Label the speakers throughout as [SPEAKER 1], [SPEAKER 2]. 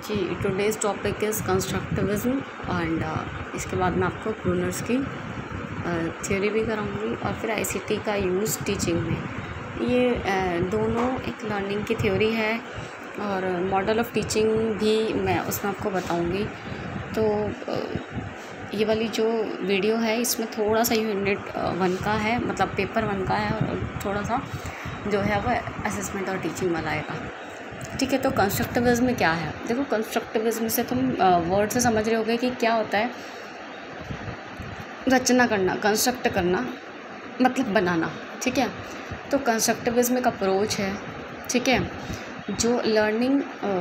[SPEAKER 1] Ji, today's topic is constructivism and इसके बाद मैं आपको ब्रूनर्स की थ्योरी भी कराऊंगी और फिर आईसीटी का यूज़ टीचिंग में। ये दोनों एक लर्निंग की थ्योरी है और मॉडल ऑफ़ टीचिंग भी मैं उसमें आपको बताऊंगी। तो ये वाली जो वीडियो है इसमें थोड़ा सा यूनिट 1 का है, मतलब पेपर 1 का है, और थोड़ा सा जो है वो असेसमेंट और टीचिंग वाला आएगा। ठीक है, तो कंस्ट्रक्टिविज़्म क्या है? देखो, कंस्ट्रक्टिविज़्म से तुम वर्ड से समझ रहे होगे कि क्या होता है। रचना करना, कंस्ट्रक्ट करना मतलब बनाना। ठीक है, तो कंस्ट्रक्टिविज़्म एक अप्रोच है, ठीक है, जो लर्निंग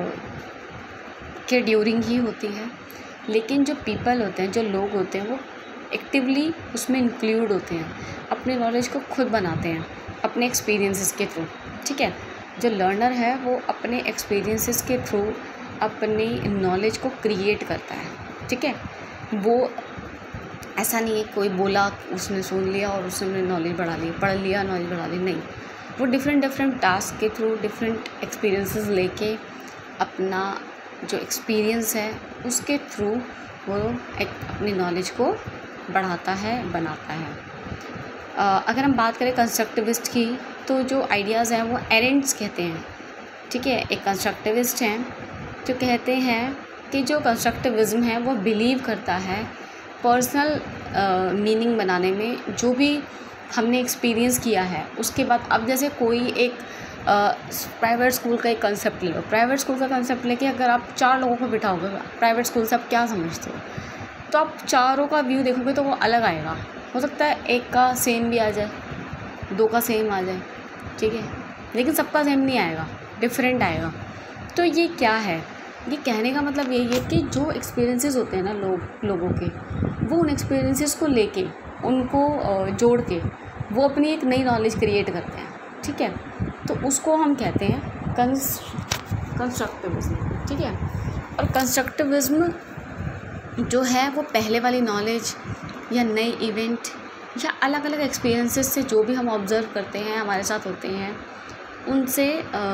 [SPEAKER 1] के ड्यूरिंग ही होती है, लेकिन जो पीपल होते हैं, जो लोग होते हैं, वो एक्टिवली उसमें इंक्लूड होते हैं, अपने नॉलेज को खुद बनाते हैं अपने एक्सपीरियंसेस के थ्रू। ठीक है, जो लर्नर है वो अपने एक्सपीरियंसेस के थ्रू अपनी नॉलेज को क्रिएट करता है। ठीक है, वो ऐसा नहीं है कोई बोला उसने सुन लिया और उसने अपनी नॉलेज बढ़ा ली, पढ़ लिया नॉलेज बढ़ा ली, नहीं। वो डिफरेंट टास्क के थ्रू डिफरेंट एक्सपीरियंसेस लेके अपना जो एक्सपीरियंस है उसके थ्रू वो अपनी नॉलेज को बढ़ाता है, बनाता है। अगर हम बात करें कंस्ट्रक्टिविस्ट की, तो जो आइडियाज़ हैं वो एरेंट्स कहते हैं। ठीक है, एक कंस्ट्रक्टिविस्ट हैं जो कहते हैं कि जो कंस्ट्रक्टिविज़्म है वो बिलीव करता है पर्सनल मीनिंग बनाने में, जो भी हमने एक्सपीरियंस किया है उसके बाद। अब जैसे कोई एक प्राइवेट स्कूल का एक कंसेप्ट ले लो। प्राइवेट स्कूल का कंसेप्ट लेके अगर आप 4 लोगों को बिठाओगे प्राइवेट स्कूल से, आप क्या समझते हो, तो आप चारों का व्यू देखोगे तो वो अलग आएगा। हो सकता है एक का सेम भी आ जाए, 2 का सेम आ जाए, ठीक है, लेकिन सबका सेम नहीं आएगा, डिफरेंट आएगा। तो ये क्या है, ये कहने का मतलब यही है कि जो एक्सपीरियंसेस होते हैं ना लोगों के, वो उन एक्सपीरियंसेस को लेके, उनको जोड़ के वो अपनी एक नई नॉलेज क्रिएट करते हैं। ठीक है, तो उसको हम कहते हैं कंस्ट्रक्टिविज़्म। ठीक है, और कंस्ट्रक्टिविज़्म जो है वो पहले वाली नॉलेज या नए इवेंट या अलग अलग एक्सपीरियंसेस से जो भी हम ऑब्ज़र्व करते हैं, हमारे साथ होते हैं, उनसे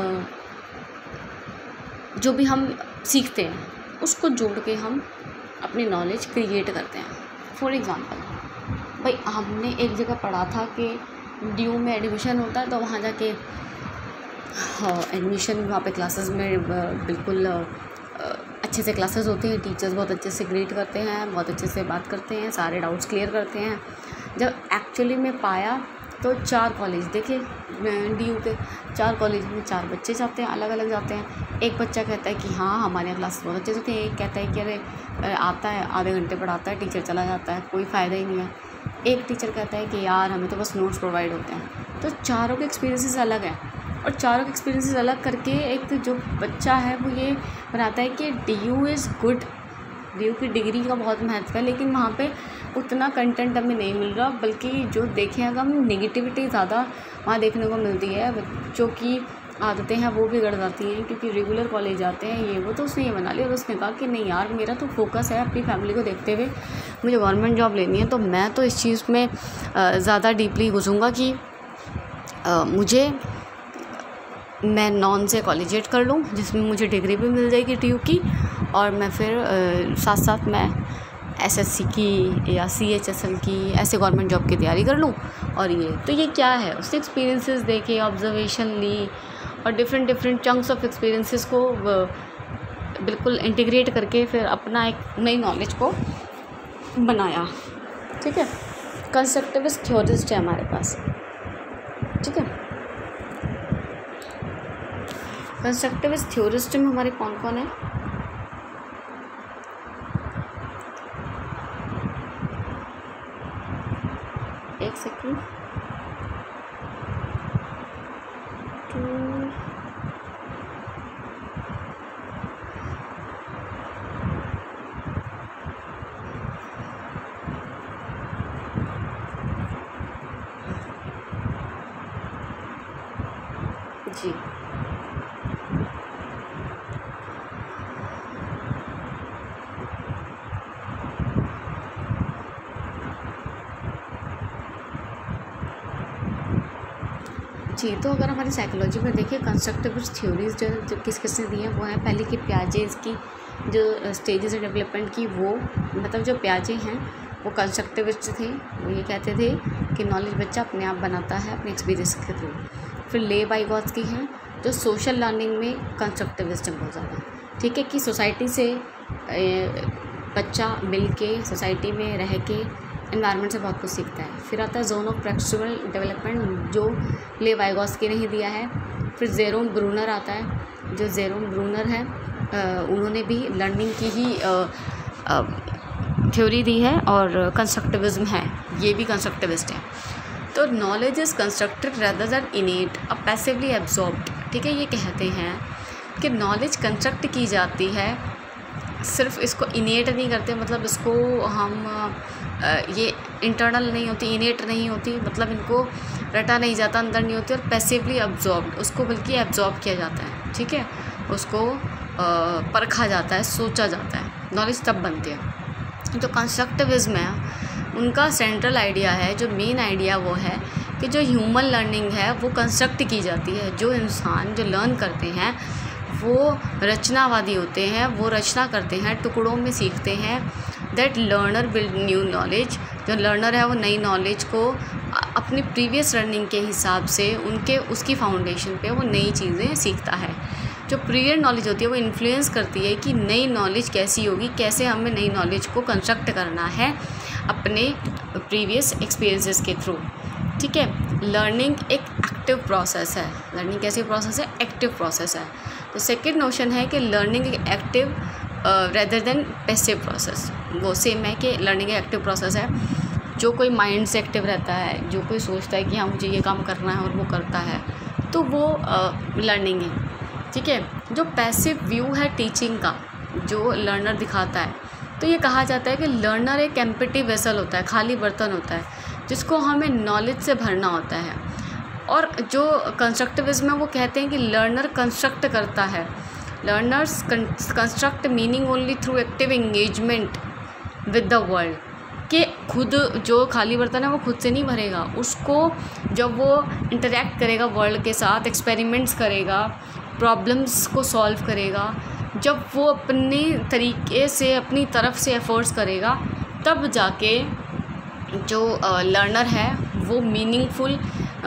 [SPEAKER 1] जो भी हम सीखते हैं उसको जोड़ के हम अपनी नॉलेज क्रिएट करते हैं। फॉर एग्ज़ाम्पल, भाई हमने एक जगह पढ़ा था कि ड्यू में एडमिशन होता है, तो वहाँ जाके एडमिशन, वहाँ पे क्लासेस में बिल्कुल अच्छे से क्लासेस होती हैं, टीचर्स बहुत अच्छे से ग्रीट करते हैं, बहुत अच्छे से बात करते हैं, सारे डाउट्स क्लियर करते हैं। जब एक्चुअली में पाया तो 4 कॉलेज देखे ड्यू के, 4 कॉलेज में 4 बच्चे जाते हैं, अलग अलग जाते हैं। एक बच्चा कहता है कि हाँ हमारे यहाँ क्लासेस बहुत अच्छे से होती हैं, एक कहता है कि अरे आता है आधे घंटे पढ़ाता है, टीचर चला जाता है, कोई फ़ायदा ही नहीं है। एक टीचर कहता है कि यार हमें तो बस नोट्स प्रोवाइड होते हैं। तो चारों के एक्सपीरियंसेस अलग हैं, और चारों के एक्सपीरियंसेस अलग करके एक जो बच्चा है वो ये बनाता है कि ड्यू इज़ गुड, ड्यू की डिग्री का बहुत महत्व है, लेकिन वहाँ पे उतना कंटेंट हमें नहीं मिल रहा, बल्कि जो देखें अगर हम नेगेटिविटी ज़्यादा वहाँ देखने को मिलती है। बच्चों की आदतें हैं वो बिगड़ जाती हैं क्योंकि रेगुलर कॉलेज जाते हैं, ये वो। तो उसने ये बना लिया और उसने कहा कि नहीं यार, मेरा तो फोकस है अपनी फैमिली को देखते हुए, मुझे गवर्नमेंट जॉब लेनी है, तो मैं तो इस चीज़ में ज़्यादा डीपली घुसूँगा कि मैं नॉन से कॉलेजिएट कर लूँ, जिसमें मुझे डिग्री भी मिल जाएगी ड्यू की, और मैं फिर साथ साथ मैं एसएससी की या सीएचएसएल की ऐसे गवर्नमेंट जॉब की तैयारी कर लूँ। और ये तो ये क्या है, उसने एक्सपीरियंसेस देखे, ऑब्जर्वेशन ली, और डिफरेंट चंक्स ऑफ एक्सपीरियंसेस को बिल्कुल इंटीग्रेट करके फिर अपना एक नई नॉलेज को बनाया। ठीक है, कंस्ट्रक्टिविस्ट थ्योरिस्ट है हमारे पास। ठीक है, कंस्ट्रक्टिविस्ट थ्योरिस्ट में हमारे कौन कौन है? एक सेकंड, 2 जी। जी, तो अगर हमारी साइकोलॉजी में देखिए कंस्ट्रक्टिविस्ट थ्योरीज जो किस किसने दी हैं वो हैं, पहले की पियाजे की जो स्टेजेस है डेवलपमेंट की, वो मतलब जो पियाजे हैं वो कंस्ट्रक्टिविस्ट थे। वो ये कहते थे कि नॉलेज बच्चा अपने आप बनाता है अपने एक्सपीरियंस के थ्रू। फिर ले वाइगोत्स्की हैं जो सोशल लर्निंग में कंस्ट्रक्टिविस्ट बहुत ज़्यादा, ठीक है, कि सोसाइटी से बच्चा मिल के सोसाइटी में रह के एनवायरनमेंट से बहुत कुछ सीखता है। फिर आता है जोन ऑफ प्रेक्चुअल डेवलपमेंट जो ले वाइगोत्स्की ने ही दिया है। फिर जेरोम ब्रूनर आता है, जो जेरोम ब्रूनर है उन्होंने भी लर्निंग की ही थ्योरी दी है और कंस्ट्रक्टिविज्म है, ये भी कंस्ट्रक्टिविस्ट है। तो knowledge is constructed rather than innate और पैसिवली एब्जॉर्ब्ड, ठीक है, ये कहते हैं कि नॉलेज कंस्ट्रक्ट की जाती है, सिर्फ इसको इनेट नहीं करते, मतलब इसको हम ये इंटरनल नहीं होती, इनेट नहीं होती, मतलब इनको रटा नहीं जाता, अंदर नहीं होती, और पैसिवली एब्जॉर्ब्ड, उसको बल्कि एब्जॉर्ब किया जाता है, ठीक है, उसको परखा जाता है, सोचा जाता है, नॉलेज तब बनती है। जो कंस्ट्रक्टिविज्म है उनका सेंट्रल आइडिया है, जो मेन आइडिया वो है कि जो ह्यूमन लर्निंग है वो कंस्ट्रक्ट की जाती है। जो इंसान जो लर्न करते हैं वो रचनावादी होते हैं, वो रचना करते हैं, टुकड़ों में सीखते हैं। That learner build new knowledge, जो लर्नर है वो नई नॉलेज को अपनी प्रीवियस लर्निंग के हिसाब से उसकी फाउंडेशन पे वो नई चीज़ें सीखता है। जो प्रीवियस नॉलेज होती है वो इन्फ्लुएंस करती है कि नई नॉलेज कैसी होगी, कैसे हमें नई नॉलेज को कंस्ट्रक्ट करना है अपने प्रीवियस एक्सपीरियंसेस के थ्रू, ठीक है। लर्निंग एक एक्टिव प्रोसेस है। लर्निंग कैसी प्रोसेस है? एक्टिव प्रोसेस है। तो सेकंड नोशन है कि लर्निंग एक active rather than passive process. वो सेम है कि लर्निंग एक एक्टिव प्रोसेस है। जो कोई माइंड से एक्टिव रहता है, जो कोई सोचता है कि हाँ मुझे ये काम करना है और वो करता है, तो वो लर्निंग है, ठीक है। जो पैसिव व्यू है टीचिंग का, जो लर्नर दिखाता है, तो ये कहा जाता है कि लर्नर एक एम्प्टी वेसल होता है, खाली बर्तन होता है, जिसको हमें नॉलेज से भरना होता है। और जो कंस्ट्रक्टिविज्म है वो कहते हैं कि लर्नर कंस्ट्रक्ट करता है। Learners construct meaning only through active engagement with the world, कि खुद जो खाली बर्तन है वो खुद से नहीं भरेगा, उसको जब वो इंटरेक्ट करेगा वर्ल्ड के साथ, एक्सपेरिमेंट्स करेगा, प्रॉब्लम्स को सॉल्व करेगा, जब वो अपने तरीके से अपनी तरफ से एफर्ट्स करेगा, तब जाके जो लर्नर है वो मीनिंगफुल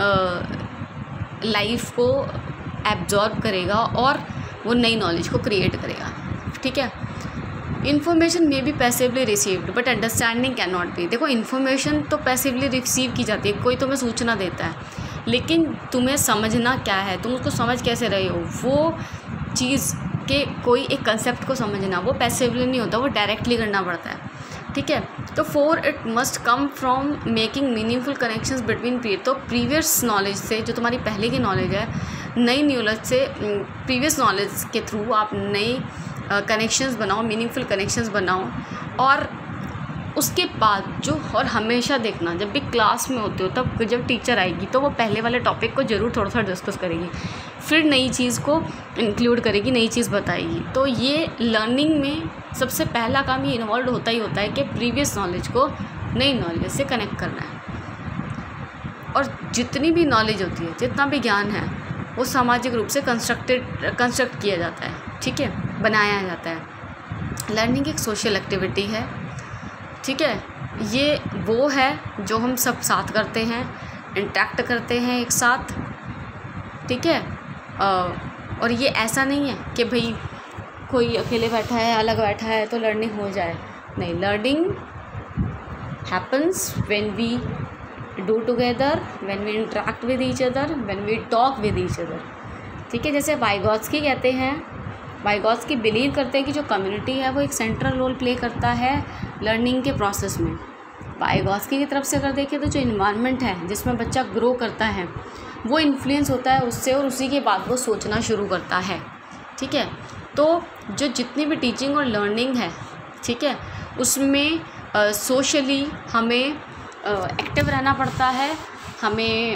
[SPEAKER 1] लाइफ को एब्जॉर्ब करेगा और वो नई नॉलेज को क्रिएट करेगा, ठीक है। इन्फॉर्मेशन में भी passively received but understanding can not be. देखो इन्फॉर्मेशन तो पैसिवली रिसीव की जाती है, कोई तुम्हें सूचना देता है, लेकिन तुम्हें समझना क्या है, तुम उसको समझ कैसे रहे हो, वो चीज़ के कोई एक कंसेप्ट को समझना वो पैसिवली नहीं होता, वो डायरेक्टली करना पड़ता है, ठीक है। तो for it must come from making meaningful connections between तो प्रीवियस नॉलेज से, जो तुम्हारी पहले की नॉलेज है, नई नॉलेज से प्रीवियस नॉलेज के थ्रू आप नई कनेक्शंस बनाओ, मीनिंगफुल कनेक्शंस बनाओ। और उसके बाद जो, और हमेशा देखना जब भी क्लास में होते हो तब जब टीचर आएगी तो वो पहले वाले टॉपिक को ज़रूर थोड़ा सा डिस्कस करेगी, फिर नई चीज़ को इंक्लूड करेगी, नई चीज़ बताएगी। तो ये लर्निंग में सबसे पहला काम ये इन्वॉल्व होता ही होता है कि प्रीवियस नॉलेज को नई नॉलेज से कनेक्ट करना है। और जितनी भी नॉलेज होती है, जितना भी ज्ञान है, वो सामाजिक रूप से कंस्ट्रक्ट किया जाता है, ठीक है, बनाया जाता है। लर्निंग एक सोशल एक्टिविटी है, ठीक है। ये वो है जो हम सब साथ करते हैं, इंटरेक्ट करते हैं एक साथ, ठीक है। और ये ऐसा नहीं है कि भाई कोई अकेले बैठा है, अलग बैठा है तो लर्निंग हो जाए, नहीं। Learning happens when we do together, when we interact with each other, when we talk with each other, ठीक है। जैसे वाइगोत्स्की कहते हैं, वाइगोत्स्की बिलीव करते हैं कि जो कम्युनिटी है वो एक सेंट्रल रोल प्ले करता है लर्निंग के प्रोसेस में। वाइगोत्स्की की तरफ से अगर देखें तो जो इन्वायरमेंट है जिसमें बच्चा ग्रो करता है वो इन्फ्लुएंस होता है उससे, और उसी के बाद वो सोचना शुरू करता है, ठीक है। तो जो जितनी भी टीचिंग और लर्निंग है, ठीक है, उसमें सोशली हमें एक्टिव रहना पड़ता है, हमें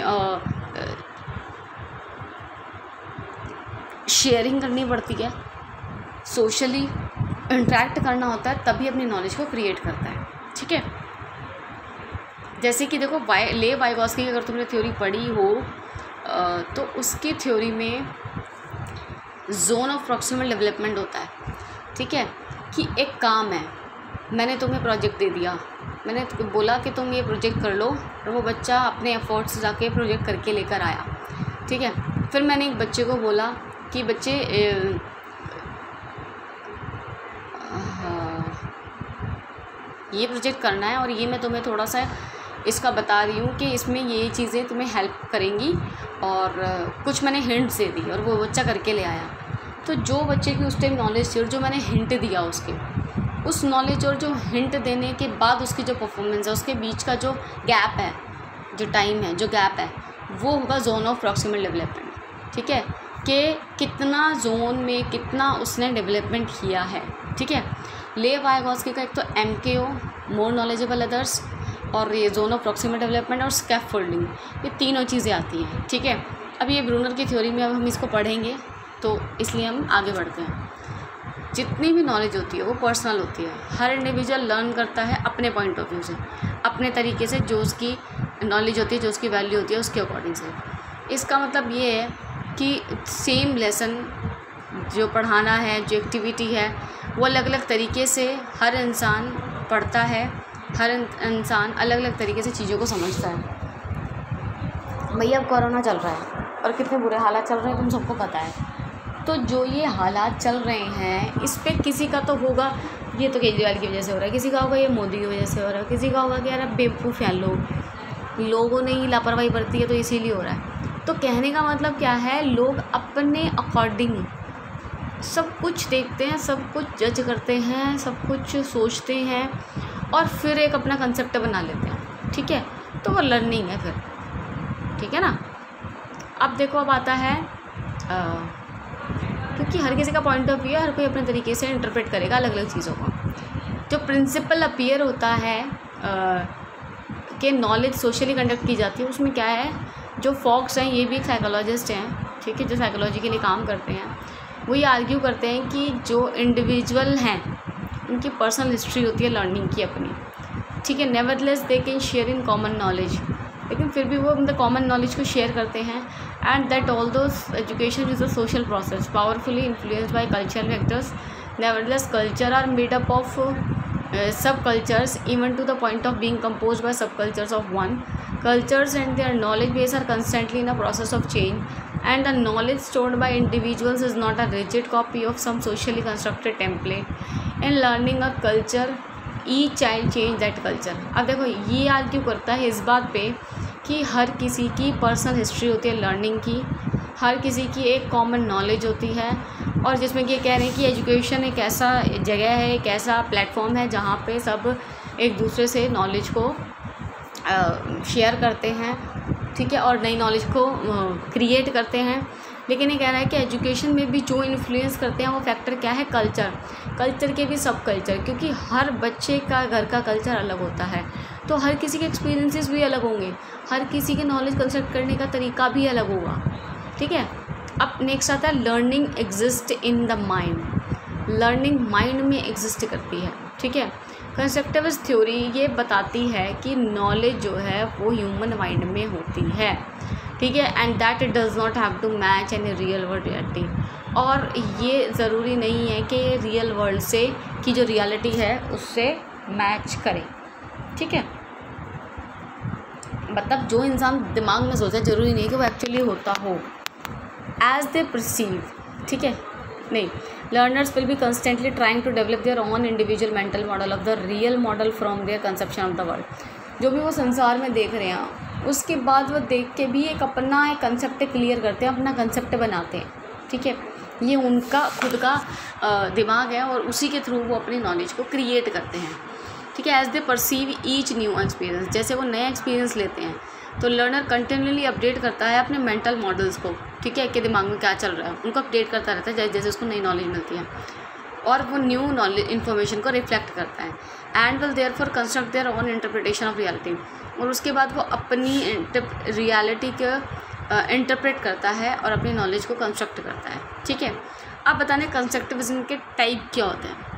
[SPEAKER 1] शेयरिंग करनी पड़ती है, सोशली इंटरेक्ट करना होता है, तभी अपनी नॉलेज को क्रिएट करता है, ठीक है। जैसे कि देखो ले वाइगोत्स्की की अगर तुमने थ्योरी पढ़ी हो तो उसकी थ्योरी में जोन ऑफ प्रॉक्सिमल डेवलपमेंट होता है, ठीक है, कि एक काम है, मैंने तुम्हें प्रोजेक्ट दे दिया, मैंने बोला कि तुम ये प्रोजेक्ट कर लो, और वो बच्चा अपने एफर्ट्स से जाके प्रोजेक्ट करके लेकर आया, ठीक है। फिर मैंने एक बच्चे को बोला कि बच्चे ये प्रोजेक्ट करना है और ये मैं तुम्हें थोड़ा सा इसका बता रही हूँ कि इसमें ये चीज़ें तुम्हें हेल्प करेंगी, और कुछ मैंने हिंट्स दे दी और वो बच्चा करके ले आया। तो जो बच्चे की उस टाइम नॉलेज थी और जो मैंने हिंट दिया उसके, उस नॉलेज और जो हिंट देने के बाद उसकी जो परफॉर्मेंस है, उसके बीच का जो गैप है, जो टाइम है, जो गैप है, वो होगा जोन ऑफ प्रॉक्सिमल डेवलपमेंट, ठीक है, कि कितना जोन में कितना उसने डेवलपमेंट किया है, ठीक है। लेव वायगॉस्की का एक तो MKO, मोर नॉलेजेबल अदर्स, और ये जोन ऑफ प्रॉक्सिमल डेवलपमेंट और स्कैफोल्डिंग, ये तीनों चीज़ें आती हैं, ठीक है। अब ये ब्रूनर की थ्योरी में अब हम इसको पढ़ेंगे, तो इसलिए हम आगे बढ़ते हैं। जितनी भी नॉलेज होती है वो पर्सनल होती है, हर इंडिविजुअल लर्न करता है अपने पॉइंट ऑफ व्यू से, अपने तरीके से, जो उसकी नॉलेज होती है, जो उसकी वैल्यू होती है, उसके अकॉर्डिंग से। इसका मतलब ये है कि सेम लेसन जो पढ़ाना है, जो एक्टिविटी है, वो अलग अलग तरीके से हर इंसान पढ़ता है, हर इंसान अलग अलग तरीके से चीज़ों को समझता है। भैया अब कोरोना चल रहा है और कितने बुरे हालात चल रहे हैं तुम सबको पता है, तो जो ये हालात चल रहे हैं इस पर किसी का तो होगा ये तो केजरीवाल की वजह से हो रहा है, किसी का होगा ये मोदी की वजह से हो रहा है, किसी का होगा कि यार बेवकूफ़ हैं लोगों ने ही लापरवाही बरती है तो इसीलिए हो रहा है। तो कहने का मतलब क्या है, लोग अपने अकॉर्डिंग सब कुछ देखते हैं, सब कुछ जज करते हैं, सब कुछ सोचते हैं और फिर एक अपना कंसेप्ट बना लेते हैं, ठीक है। तो वो लर्निंग है फिर, ठीक है ना। अब देखो, अब आता है क्योंकि हर किसी का पॉइंट ऑफ व्यू है, हर कोई अपने तरीके से इंटरप्रेट करेगा अलग अलग चीज़ों को। जो प्रिंसिपल अपीयर होता है कि नॉलेज सोशली कंडक्ट की जाती है, उसमें क्या है, जो फॉक्स हैं ये भी एक साइकोलॉजिस्ट हैं, ठीक है, जो साइकोलॉजी के लिए काम करते हैं, वो ये आर्ग्यू करते हैं कि जो इंडिविजुअल हैं उनकी पर्सनल हिस्ट्री होती है लर्निंग की अपनी, ठीक है। Nevertheless they can share in common knowledge, लेकिन फिर भी वो मतलब कॉमन नॉलेज को शेयर करते हैं। And that all those education is a social process powerfully influenced by cultural factors. Nevertheless culture are made up of sub cultures even to the point of being composed by subcultures of one. Cultures and their knowledge base are constantly in a process of change, and the knowledge stored by individuals is not a rigid copy of some socially constructed template. In learning a culture, each child change that culture. अब देखो ये argue करता है इस बात पे कि हर किसी की पर्सनल हिस्ट्री होती है लर्निंग की, हर किसी की एक कॉमन नॉलेज होती है, और जिसमें कि ये कह रहे हैं कि एजुकेशन एक ऐसा जगह है, एक ऐसा प्लेटफॉर्म है जहाँ पे सब एक दूसरे से नॉलेज को शेयर करते हैं, ठीक है, और नई नॉलेज को क्रिएट करते हैं। लेकिन ये कह रहा है कि एजुकेशन में भी जो इन्फ्लुएंस करते हैं वो फैक्टर क्या है, कल्चर के भी सब कल्चर, क्योंकि हर बच्चे का घर का कल्चर अलग होता है, तो हर किसी के एक्सपीरियंसेस भी अलग होंगे, हर किसी के नॉलेज कंस्ट्रक्ट करने का तरीका भी अलग होगा, ठीक है। अब नेक्स्ट आता है learning exist in the mind. Learning mind में एग्जिस्ट करती है, ठीक है। कंस्ट्रक्टिविस्ट थ्योरी ये बताती है कि नॉलेज जो है वो ह्यूमन माइंड में होती है, ठीक है, and that it does not have to match any real world reality, और ये ज़रूरी नहीं है कि रियल वर्ल्ड से की जो रियलिटी है उससे मैच करे, ठीक है। मतलब जो इंसान दिमाग में सोचा ज़रूरी नहीं कि वो एक्चुअली होता हो, एज दे परसीव, ठीक है, नहीं। Learners will be constantly trying to develop their own individual mental model of the real model from their conception of the world. जो भी वो संसार में देख रहे हैं उसके बाद वो देख के भी एक अपना एक कंसेप्ट क्लियर करते हैं, अपना कंसेप्ट बनाते हैं, ठीक है। ये उनका खुद का दिमाग है और उसी के थ्रू वो अपनी नॉलेज को क्रिएट करते हैं, ठीक है। As they perceive each new experience, जैसे वो नया एक्सपीरियंस लेते हैं तो लर्नर कंटिन्यूली अपडेट करता है अपने मेंटल मॉडल्स को, ठीक है, कि दिमाग में क्या चल रहा है उनको अपडेट करता रहता है जैसे जैसे उसको नई नॉलेज मिलती है, और वो न्यू नॉलेज इन्फॉर्मेशन को रिफ्लेक्ट करता है। And will therefore construct their own interpretation of reality, और उसके बाद वो अपनी रियलिटी को इंटरप्रेट करता है और अपनी नॉलेज को कंस्ट्रक्ट करता है, ठीक है। अब बताने कंस्ट्रक्टिविज्म के टाइप क्या होते हैं।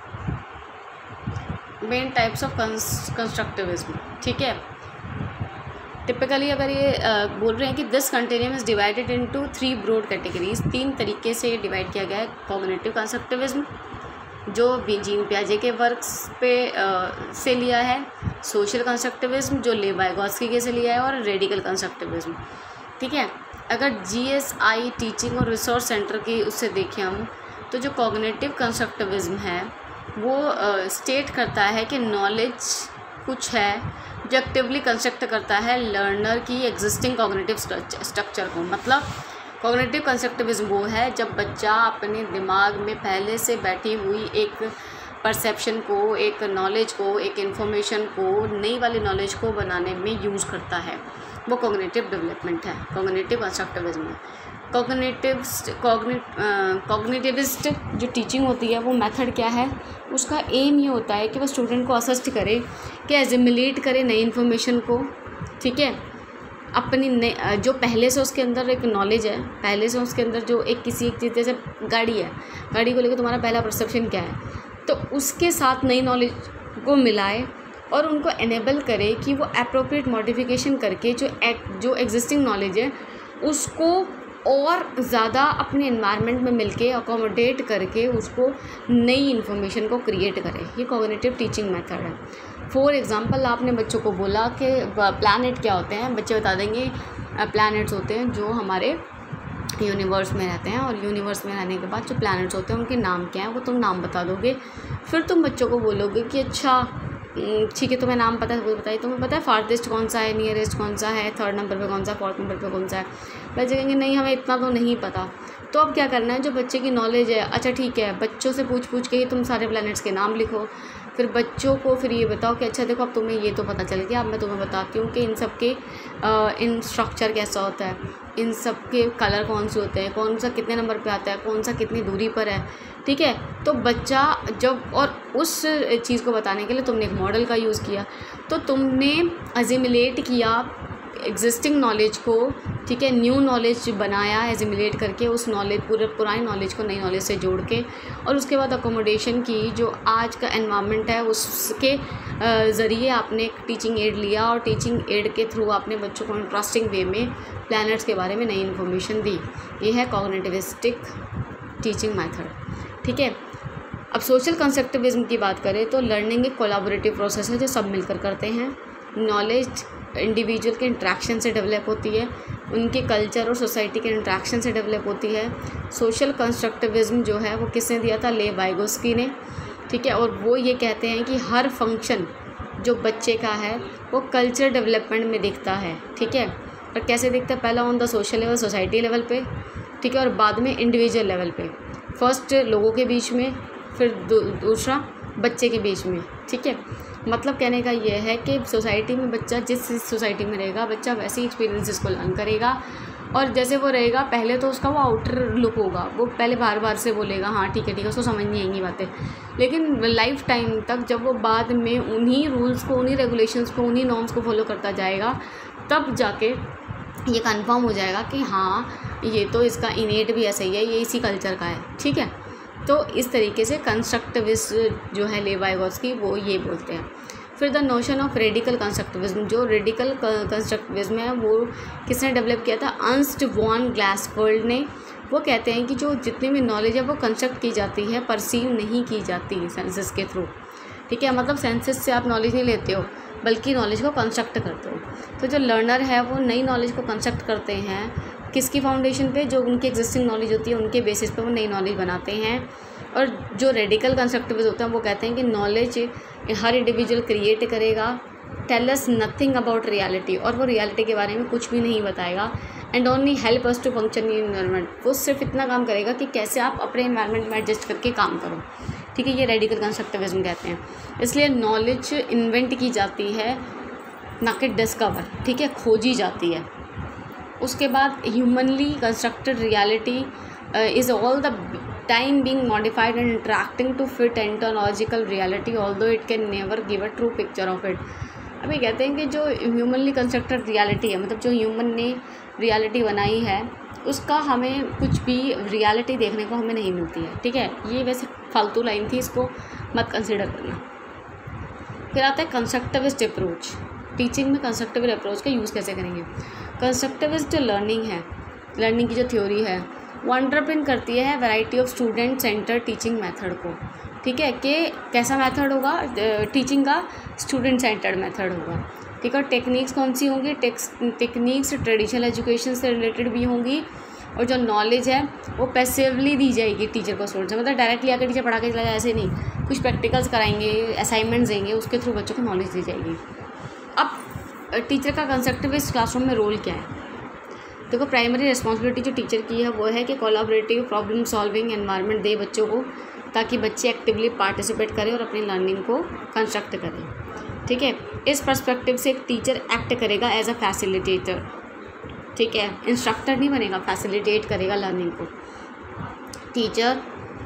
[SPEAKER 1] मेन टाइप्स ऑफ कंस्ट्रक्टिविज्म, ठीक है। टिपिकली अगर ये बोल रहे हैं कि this continuum is divided into 3 broad categories, 3 तरीके से डिवाइड किया गया है कॉग्निटिव कंस्ट्रक्टिविज्म, जो जीन पियाजे के वर्क्स पे से लिया है, सोशल कंस्ट्रक्टिविज्म जो लेव वाइगोत्स्की से लिया है, और रेडिकल कंस्ट्रक्टिविज्म। ठीक है, अगर GSI टीचिंग और रिसोर्स सेंटर की उससे देखें हम, तो जो कॉग्निटिव कंस्ट्रक्टिविज्म है वो स्टेट करता है कि नॉलेज कुछ है जो एक्टिवली कंस्ट्रक्ट करता है लर्नर की एग्जिस्टिंग कॉग्निटिव स्ट्रक्चर को। मतलब कॉग्निटिव कंस्ट्रक्टिविज्म वो है जब बच्चा अपने दिमाग में पहले से बैठी हुई एक परसेप्शन को, एक नॉलेज को, एक इन्फॉर्मेशन को, नई वाली नॉलेज को बनाने में यूज़ करता है, वो कॉग्निटिव डेवलपमेंट है, कॉग्निटिव कंस्ट्रक्टिविज्म है। कॉग्निटिविस्ट जो टीचिंग होती है वो मेथड क्या है, उसका एम ये होता है कि वो स्टूडेंट को असिस्ट करे, कि एजिमुलेट करे नई इन्फॉर्मेशन को। ठीक है, अपनी नई जो पहले से उसके अंदर एक नॉलेज है, पहले से उसके अंदर जो एक किसी एक चीज़, जैसे गाड़ी है, गाड़ी को लेकर तुम्हारा पहला परसेप्शन क्या है, तो उसके साथ नई नॉलेज को मिलाए और उनको एनेबल करे कि वो एप्रोप्रिएट मॉडिफिकेशन करके जो एग्जिस्टिंग नॉलेज है उसको और ज़्यादा अपने एनवायरनमेंट में मिलके अकोमोडेट करके उसको नई इन्फॉर्मेशन को क्रिएट करे। ये कॉग्निटिव टीचिंग मेथड है। फॉर एग्जांपल, आपने बच्चों को बोला कि प्लैनेट क्या होते हैं, बच्चे बता देंगे प्लैनेट्स होते हैं जो हमारे यूनिवर्स में रहते हैं, और यूनिवर्स में रहने के बाद जो प्लैनेट्स होते हैं उनके नाम क्या हैं वो तुम नाम बता दोगे। फिर तुम बच्चों को बोलोगे कि अच्छा ठीक है, तुम्हें नाम पता है, वो बताइए तुम्हें पता है फार्थेस्ट कौन सा है, नियरेस्ट कौन सा है, 3rd नंबर पे कौन सा, 4th नंबर पे कौन सा है। बच्चे कहेंगे नहीं हमें इतना तो नहीं पता। तो अब क्या करना है, जो बच्चे की नॉलेज है, अच्छा ठीक है, बच्चों से पूछ के ही तुम सारे प्लैनेट्स के नाम लिखो। फिर बच्चों को फिर ये बताओ कि अच्छा देखो अब तुम्हें ये तो पता चल गया, अब मैं तुम्हें बताती हूँ कि इन सब के इन स्ट्रक्चर कैसा होता है, इन सब के कलर कौन से होते हैं, कौन सा कितने नंबर पे आता है, कौन सा कितनी दूरी पर है। ठीक है, तो बच्चा जब, और उस चीज़ को बताने के लिए तुमने एक मॉडल का यूज़ किया, तो तुमने एजिमुलेट किया एग्जिस्टिंग नॉलेज को। ठीक है, न्यू नॉलेज बनाया एजिमुलेट करके, उस नॉलेज पुरानी नॉलेज को नई नॉलेज से जोड़ के, और उसके बाद अकोमोडेशन की जो आज का एनवायरनमेंट है उसके ज़रिए आपने एक टीचिंग एड लिया, और टीचिंग एड के थ्रू आपने बच्चों को इंटरेस्टिंग वे में प्लैनेट्स के बारे में नई इन्फॉर्मेशन दी। ये है कॉग्निटिविस्टिक टीचिंग मेथड। ठीक है, अब सोशल कंस्ट्रक्टिविज्म की बात करें तो लर्निंग एक कोलैबोरेटिव प्रोसेस है जो सब मिलकर करते हैं। नॉलेज इंडिविजुअल के इंट्रैक्शन से डेवलप होती है, उनके कल्चर और सोसाइटी के इंट्रैक्शन से डेवलप होती है। सोशल कंस्ट्रक्टिविज्म जो है वो किसने दिया था, लेव वाइगोत्स्की ने। ठीक है, और वो ये कहते हैं कि हर फंक्शन जो बच्चे का है वो कल्चर डेवलपमेंट में दिखता है। ठीक है, और कैसे दिखता है, पहला on the social level, society level पे, ठीक है, और बाद में इंडिविजुअल लेवल पे। फर्स्ट लोगों के बीच में, फिर दूसरा बच्चे के बीच में। ठीक है, मतलब कहने का ये है कि सोसाइटी में बच्चा जिस सोसाइटी में रहेगा, बच्चा वैसे ही एक्सपीरियंसेस को लर्न करेगा, और जैसे वो रहेगा पहले तो उसका वो आउटर लुक होगा, वो पहले बार बार से बोलेगा हाँ ठीक है उसको समझ नहीं आएंगी बातें, लेकिन लाइफ टाइम तक जब वो बाद में उन्हीं रूल्स को, उन्हीं रेगुलेशंस को, उन्हीं नॉर्म्स को फॉलो करता जाएगा, तब जाके ये कंफर्म हो जाएगा कि हाँ ये तो इसका इनेट भी ऐसा ही है, ये इसी कल्चर का है। ठीक है, तो इस तरीके से कंस्ट्रक्टिविस्ट जो है लेव वाइगोत्स्की वो ये बोलते हैं। फिर the notion of radical constructivism, जो रेडिकल कंस्ट्रक्टिविज्म है वो किसने डेवलप किया था, अर्नस्ट वॉन ग्लासफोल्ड ने। वो कहते हैं कि जो जितनी भी नॉलेज है वो कंस्ट्रक्ट की जाती है, परसीव नहीं की जाती सेंसेस के थ्रू। ठीक है, मतलब सेंसेस से आप नॉलेज नहीं लेते हो बल्कि नॉलेज को कंस्ट्रक्ट करते हो। तो जो लर्नर है वो नई नॉलेज को कंस्ट्रक्ट करते हैं, किसकी फाउंडेशन पे, जो उनकी एग्जिस्टिंग नॉलेज होती है उनके बेसिस पे वो नई नॉलेज बनाते हैं। और जो रेडिकल कंस्ट्रक्टिविस्ट होते हैं वो कहते हैं कि नॉलेज हर इंडिविजुअल क्रिएट करेगा, tell us nothing about reality, और वो रियलिटी के बारे में कुछ भी नहीं बताएगा, and only help us to function in environment. वो सिर्फ इतना काम करेगा कि कैसे आप अपने एनवायरनमेंट में एडजस्ट करके काम करो। ठीक है, ये रेडिकल कंस्ट्रक्टिविज्म कहते हैं। इसलिए नॉलेज इन्वेंट की जाती है, ना कि डिस्कवर। ठीक है, खोजी जाती है। उसके बाद humanly constructed reality is all the time being modified and interacting to fit ontological reality, although it can never give a true picture of it। अभी कहते हैं कि जो ह्यूमनली कंस्ट्रक्टेड रियलिटी है, मतलब जो ह्यूमन ने रियलिटी बनाई है उसका हमें कुछ भी रियलिटी देखने को हमें नहीं मिलती है। ठीक है, ये वैसे फालतू लाइन थी, इसको मत कंसिडर करना। फिर आता है कंस्ट्रक्टिविस्ट अप्रोच। टीचिंग में कंस्ट्रक्टिव अप्रोच का यूज़ कैसे करेंगे। कंस्ट्रक्टिविस्ट जो लर्निंग है, लर्निंग की जो थ्योरी है, वो अंडरपिन करती है variety of student center teaching method को। ठीक है, कि कैसा मेथड होगा टीचिंग का, स्टूडेंट सेंटर्ड मेथड होगा। ठीक है, टेक्निक्स कौन सी होंगी, टेक्निक्स ट्रेडिशनल एजुकेशन से रिलेटेड भी होंगी, और जो नॉलेज है वो पैसिवली दी जाएगी टीचर को स्टूडेंट से, मतलब डायरेक्टली आकर टीचर पढ़ा के चला जाए ऐसे नहीं, कुछ प्रैक्टिकल्स कराएंगे, असाइनमेंट्स देंगे, उसके थ्रू बच्चों को नॉलेज दी जाएगी। अब टीचर का कंस्ट्रक्टिविस्ट क्लासरूम में रोल क्या है। देखो, प्राइमरी रिस्पॉन्सिबिलिटी जो टीचर की है वो है कि कोलैबोरेटिव प्रॉब्लम सॉल्विंग एनवायरनमेंट दे बच्चों को, ताकि बच्चे एक्टिवली पार्टिसिपेट करें और अपनी लर्निंग को कंस्ट्रक्ट करें। ठीक है, इस पर्सपेक्टिव से एक टीचर एक्ट करेगा एज अ फैसिलिटेटर। ठीक है, इंस्ट्रक्टर नहीं बनेगा, फैसिलिटेट करेगा लर्निंग को। टीचर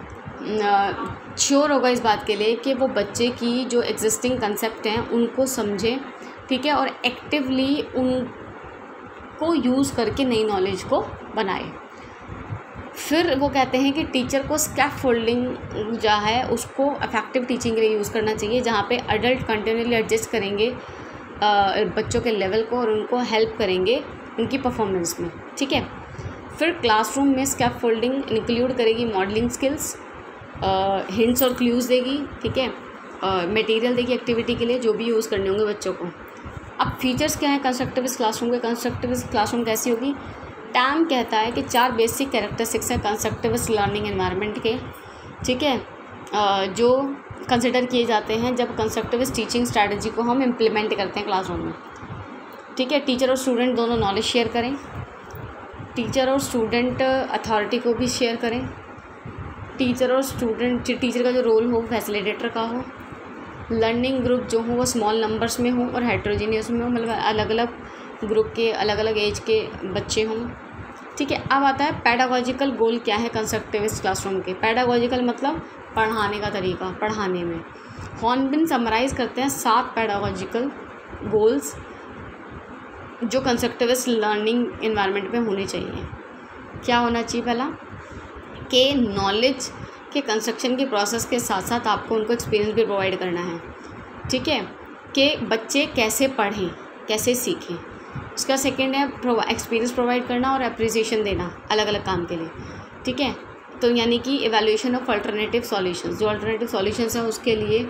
[SPEAKER 1] श्योर होगा इस बात के लिए कि वो बच्चे की जो एग्जिस्टिंग कंसेप्ट हैं उनको समझे। ठीक है, और एक्टिवली उनको यूज़ करके नई नॉलेज को बनाए। फिर वो कहते हैं कि टीचर को स्कैफोल्डिंग जो है उसको इफेक्टिव टीचिंग के लिए यूज़ करना चाहिए, जहाँ पे अडल्ट कंटिन्यूअली एडजस्ट करेंगे बच्चों के लेवल को और उनको हेल्प करेंगे उनकी परफॉर्मेंस में। ठीक है, फिर क्लासरूम में स्कैफोल्डिंग इंक्लूड करेगी मॉडलिंग स्किल्स, हिंट्स और क्लूज़ देगी। ठीक है, मटेरियल देगी एक्टिविटी के लिए जो भी यूज़ करने होंगे बच्चों को। अब फीचर्स क्या हैं कंस्ट्रक्टिविस्ट क्लासरूम के। कंस्ट्रक्टिविस्ट क्लासरूम कैसी होगी। टैम कहता है कि 4 बेसिक कैरेक्टरिस्टिक्स हैं कंस्ट्रक्टिविस्ट लर्निंग एनवायरनमेंट के। ठीक है, जो कंसिडर किए जाते हैं जब कंस्ट्रक्टिविस्ट टीचिंग स्ट्रैटेजी को हम इम्प्लीमेंट करते हैं क्लासरूम में। ठीक है, टीचर और स्टूडेंट दोनों नॉलेज शेयर करें, टीचर और स्टूडेंट अथॉरिटी को भी शेयर करें, टीचर और स्टूडेंट, टीचर का जो रोल हो फैसिलिटेटर का हो, लर्निंग ग्रुप जो हो वो स्मॉल नंबर्स में हो और हेट्रोजीनियस में हो, मतलब अलग अलग ग्रुप के अलग अलग एज के बच्चे हों। ठीक है, अब आता है पैडागॉजिकल गोल क्या है कंस्ट्रक्टिविस्ट क्लासरूम के। पैडागॉजिकल मतलब पढ़ाने का तरीका, पढ़ाने में। हॉर्नबिन समराइज़ करते हैं 7 पैडागॉजिकल गोल्स जो कंस्ट्रक्टिविस्ट लर्निंग एनवायरनमेंट में होने चाहिए। क्या होना चाहिए। पहला कि नॉलेज के कंस्ट्रक्शन के प्रोसेस के साथ साथ आपको उनको एक्सपीरियंस भी प्रोवाइड करना है। ठीक है, कि बच्चे कैसे पढ़ें, कैसे सीखें। उसका सेकंड है एक्सपीरियंस प्रोवाइड करना और अप्रिसिएशन देना अलग अलग काम के लिए। ठीक है, तो यानी कि एवेल्यूएशन ऑफ अल्टरनेटिव सॉल्यूशंस, जो अल्टरनेटिव सॉल्यूशंस हैं उसके लिए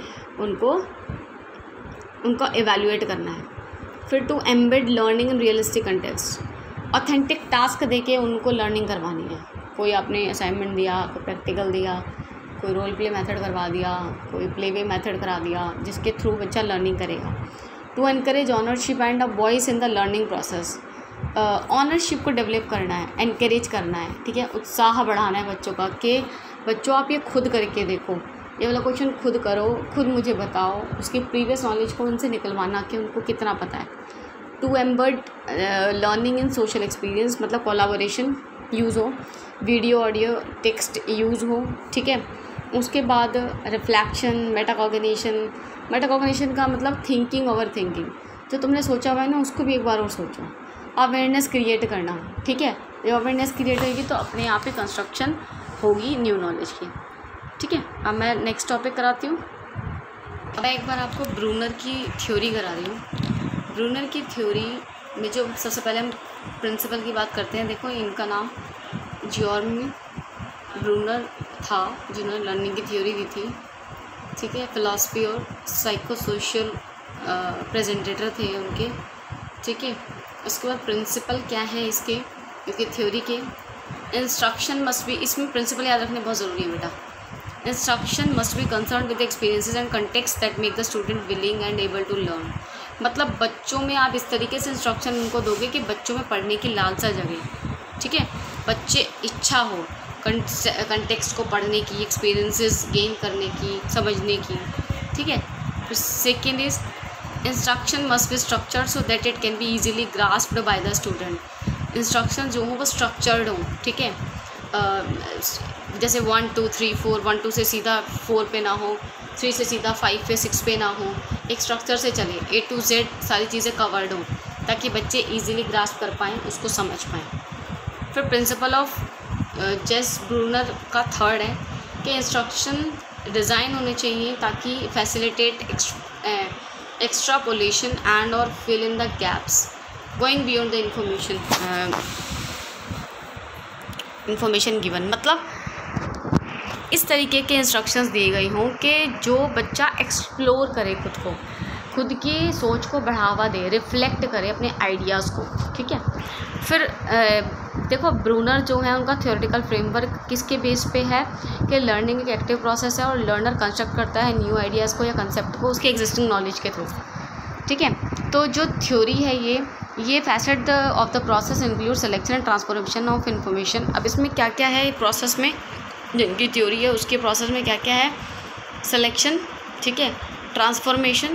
[SPEAKER 1] उनको एवेल्यूएट करना है। फिर to embed learning in realistic context, authentic task देके उनको लर्निंग करवानी है। कोई आपने असाइनमेंट दिया, कोई प्रैक्टिकल दिया, कोई रोल प्ले मेथड करवा दिया, कोई प्ले वे मेथड करा दिया, जिसके थ्रू बच्चा लर्निंग करेगा। To encourage ownership and a voice in the learning process, ownership को डेवलप करना है, एनकरेज करना है। ठीक है, उत्साह बढ़ाना है बच्चों का कि बच्चों आप ये खुद करके देखो, ये वाला क्वेश्चन खुद करो, खुद मुझे बताओ, उसकी प्रीवियस नॉलेज को उनसे निकलवाना कि उनको कितना पता है। To embed learning in social experience, मतलब कोलैबोरेशन यूज़ हो, वीडियो ऑडियो टेक्स्ट यूज़ हो। ठीक है, उसके बाद रिफ्लेक्शन, मेटाकॉग्निशन का मतलब थिंकिंग ओवर थिंकिंग, जो तुमने सोचा हुआ है ना उसको भी एक बार और सोचो। अवेयरनेस क्रिएट करना। ठीक है, जब अवेयरनेस क्रिएट होगी तो अपने आप ही कंस्ट्रक्शन होगी न्यू नॉलेज की। ठीक है, अब मैं नेक्स्ट टॉपिक कराती हूँ। मैं एक बार आपको ब्रूनर की थ्योरी करा रही हूँ। ब्रूनर की थ्योरी में जो सबसे पहले हम प्रिंसिपल की बात करते हैं। देखो, इनका नाम जॉर्मी ब्रूनर था जिन्होंने लर्निंग की थ्योरी दी थी। ठीक है, फिलॉसफी और साइको सोशल प्रेजेंटेटर थे उनके। ठीक है, उसके बाद प्रिंसिपल क्या है इसके थ्योरी के। इंस्ट्रक्शन मस्ट बी, इसमें प्रिंसिपल याद रखने बहुत ज़रूरी है बेटा। Instruction must be concern with experiences and context that make the student willing and able to learn, मतलब बच्चों में आप इस तरीके से इंस्ट्रक्शन उनको दोगे कि बच्चों में पढ़ने की लालसा जगे। ठीक है, बच्चे इच्छा हो कंटेक्स्ट को पढ़ने की, एक्सपीरियंसेस गेन करने की, समझने की। ठीक है, फिर second is instruction must be structured so that it can be easily grasped by the student. Instruction जो हो वो स्ट्रक्चर्ड हो। ठीक है, जैसे 1 2 3 4, 1 2 से सीधा 4 पे ना हो, 3 से सीधा 5 पे 6 पे ना हो, एक स्ट्रक्चर से चले, A to Z सारी चीज़ें कवर्ड हो ताकि बच्चे इजीली ग्रास्प कर पाएँ, उसको समझ पाएँ। फिर प्रिंसिपल ऑफ जेस ब्रूनर का थर्ड है कि इंस्ट्रक्शन डिज़ाइन होने चाहिए ताकि facilitate extrapolation and or fill in the gaps going beyond the information given। मतलब इस तरीके के इंस्ट्रक्शंस दिए गई हों कि जो बच्चा एक्सप्लोर करे खुद की सोच को बढ़ावा दे, रिफ्लेक्ट करे अपने आइडियाज़ को, ठीक है। फिर देखो ब्रूनर जो है उनका थ्योरेटिकल फ्रेमवर्क किसके बेस पे है कि लर्निंग एक एक्टिव प्रोसेस है और लर्नर कंस्ट्रक्ट करता है न्यू आइडियाज़ को या कंसेप्ट को उसके एग्जिस्टिंग नॉलेज के थ्रू, ठीक है। तो जो थ्योरी है ये facet of the process include selection and transformation of information. अब इसमें क्या क्या है प्रोसेस में, जिनकी थ्योरी है उसके प्रोसेस में क्या क्या है, सिलेक्शन, ठीक है, ट्रांसफॉर्मेशन,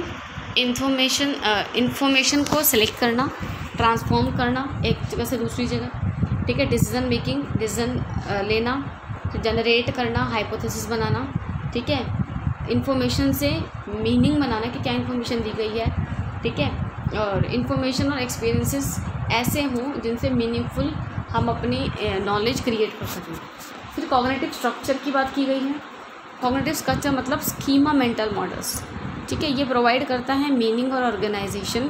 [SPEAKER 1] इंफॉर्मेशन को सिलेक्ट करना, ट्रांसफॉर्म करना एक जगह से दूसरी जगह, ठीक है, डिसीजन मेकिंग, डिसीजन लेना, जनरेट करना, हाइपोथेसिस बनाना, ठीक है, इंफॉर्मेशन से मीनिंग बनाना कि क्या इंफॉर्मेशन दी गई है, ठीक है, और इंफॉर्मेशन और एक्सपीरियंसेस ऐसे हों जिनसे मीनिंगफुल हम अपनी नॉलेज क्रिएट कर सकें। फिर कॉग्निटिव स्ट्रक्चर की बात की गई है। कॉग्निटिव स्ट्रक्चर मतलब स्कीमा मेंटल मॉडल्स, ठीक है, ये प्रोवाइड करता है मीनिंग और ऑर्गेनाइजेशन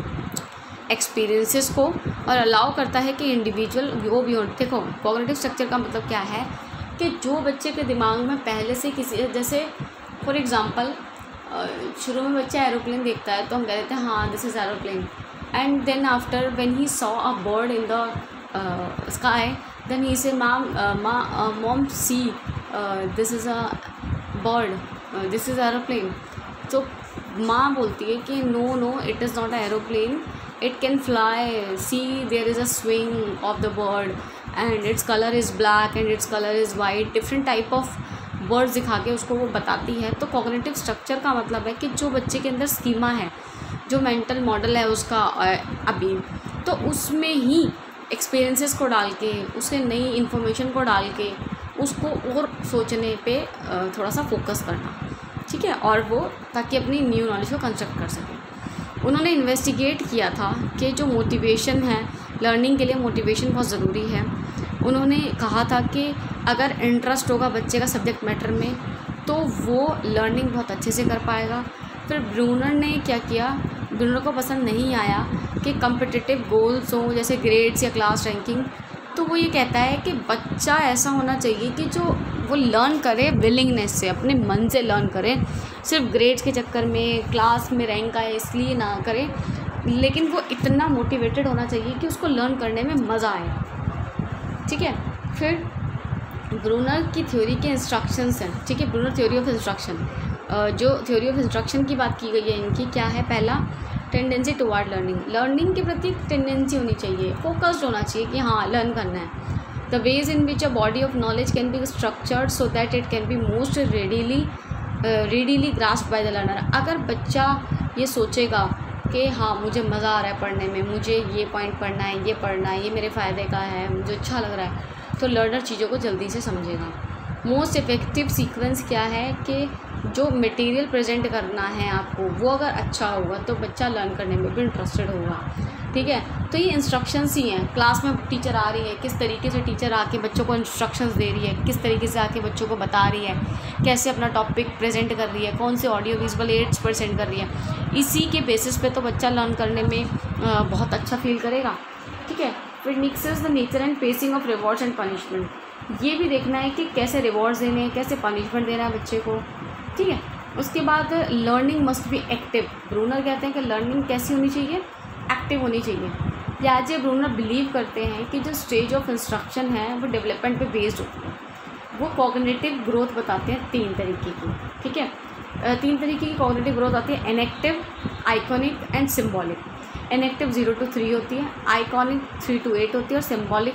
[SPEAKER 1] एक्सपीरियंसेस को और अलाउ करता है कि इंडिविजुअल वो भी। देखो कॉग्निटिव स्ट्रक्चर का मतलब क्या है कि जो बच्चे के दिमाग में पहले से किसी, जैसे फॉर एग्जांपल शुरू में बच्चा एरोप्लेन देखता है तो हम कह देते हैं हाँ this is aeroplane, and then after when he saw a bird in the sky then he say mom see this is a bird, this is aeroplane. तो माँ बोलती है कि no it is not a aeroplane, it can fly, see there is a swing of the bird and its color is black and its color is white, different type of words दिखा के उसको वो बताती है। तो cognitive structure का मतलब है कि जो बच्चे के अंदर स्कीमा है, जो मेंटल मॉडल है उसका अभी, तो उसमें ही एक्सपीरियंसेस को डाल के, उसके नई इन्फॉर्मेशन को डाल के उसको और सोचने पे थोड़ा सा फोकस करना, ठीक है, और वो ताकि अपनी न्यू नॉलेज को कंस्ट्रक्ट कर सके। उन्होंने इन्वेस्टिगेट किया था कि जो मोटिवेशन है, लर्निंग के लिए मोटिवेशन बहुत ज़रूरी है। उन्होंने कहा था कि अगर इंटरेस्ट होगा बच्चे का सब्जेक्ट मैटर में तो वो लर्निंग बहुत अच्छे से कर पाएगा। फिर ब्रूनर ने क्या किया, ब्रूनर को पसंद नहीं आया कि कम्पिटिटिव गोल्स हों जैसे ग्रेड्स या क्लास रैंकिंग। तो वो ये कहता है कि बच्चा ऐसा होना चाहिए कि जो वो लर्न करे विलिंगनेस से, अपने मन से लर्न करे, सिर्फ ग्रेड्स के चक्कर में, क्लास में रैंक आए इसलिए ना करे, लेकिन वो इतना मोटिवेटेड होना चाहिए कि उसको लर्न करने में मज़ा आए, ठीक है। फिर ब्रूनर की थ्योरी के इंस्ट्रक्शंस हैं, ठीक है, ब्रूनर थ्योरी ऑफ इंस्ट्रक्शन, जो थ्योरी ऑफ इंस्ट्रक्शन की बात की गई है इनकी क्या है, पहला टेंडेंसी टुवार्ड लर्निंग, लर्निंग के प्रति टेंडेंसी होनी चाहिए, फोकस्ड होना चाहिए कि हाँ लर्न करना है। The ways in which a body of knowledge can be structured so that it can be most readily grasped by the learner. अगर बच्चा ये सोचेगा कि हाँ मुझे मज़ा आ रहा है पढ़ने में, मुझे ये पॉइंट पढ़ना है, ये पढ़ना है, ये मेरे फ़ायदे का है, मुझे अच्छा लग रहा है, तो लर्नर चीज़ों को जल्दी से समझेगा। मोस्ट इफ़ेक्टिव सीक्वेंस क्या है कि जो मटेरियल प्रेजेंट करना है आपको वो अगर अच्छा होगा तो बच्चा लर्न करने में भी इंटरेस्टेड होगा, ठीक है। तो ये इंस्ट्रक्शंस ही हैं, क्लास में टीचर आ रही है, किस तरीके से टीचर आके बच्चों को इंस्ट्रक्शंस दे रही है, किस तरीके से आके बच्चों को बता रही है, कैसे अपना टॉपिक प्रेजेंट कर रही है, कौन से ऑडियो विजुअल एड्स प्रेजेंट कर रही है, इसी के बेसिस पे तो बच्चा लर्न करने में बहुत अच्छा फील करेगा, ठीक है। फिर mixes the nature and pacing of rewards and punishment, ये भी देखना है कि कैसे रिवॉर्ड्स देने हैं, कैसे पनिशमेंट देना है बच्चे को, ठीक है। उसके बाद learning must be active, Bruner कहते हैं कि लर्निंग कैसी होनी चाहिए, एक्टिव होनी चाहिए। पियाजे ब्रूनर बिलीव करते हैं कि जो स्टेज ऑफ इंस्ट्रक्शन है वो डेवलपमेंट पे बेस्ड होती है। वो कॉग्निटिव ग्रोथ बताते हैं 3 तरीके की, ठीक है। 3 तरीके की कॉग्निटिव ग्रोथ आती है, enactive, iconic and symbolic. Enactive 0 to 3 होती है, आइकॉनिक 3 to 8 होती है और सिम्बॉलिक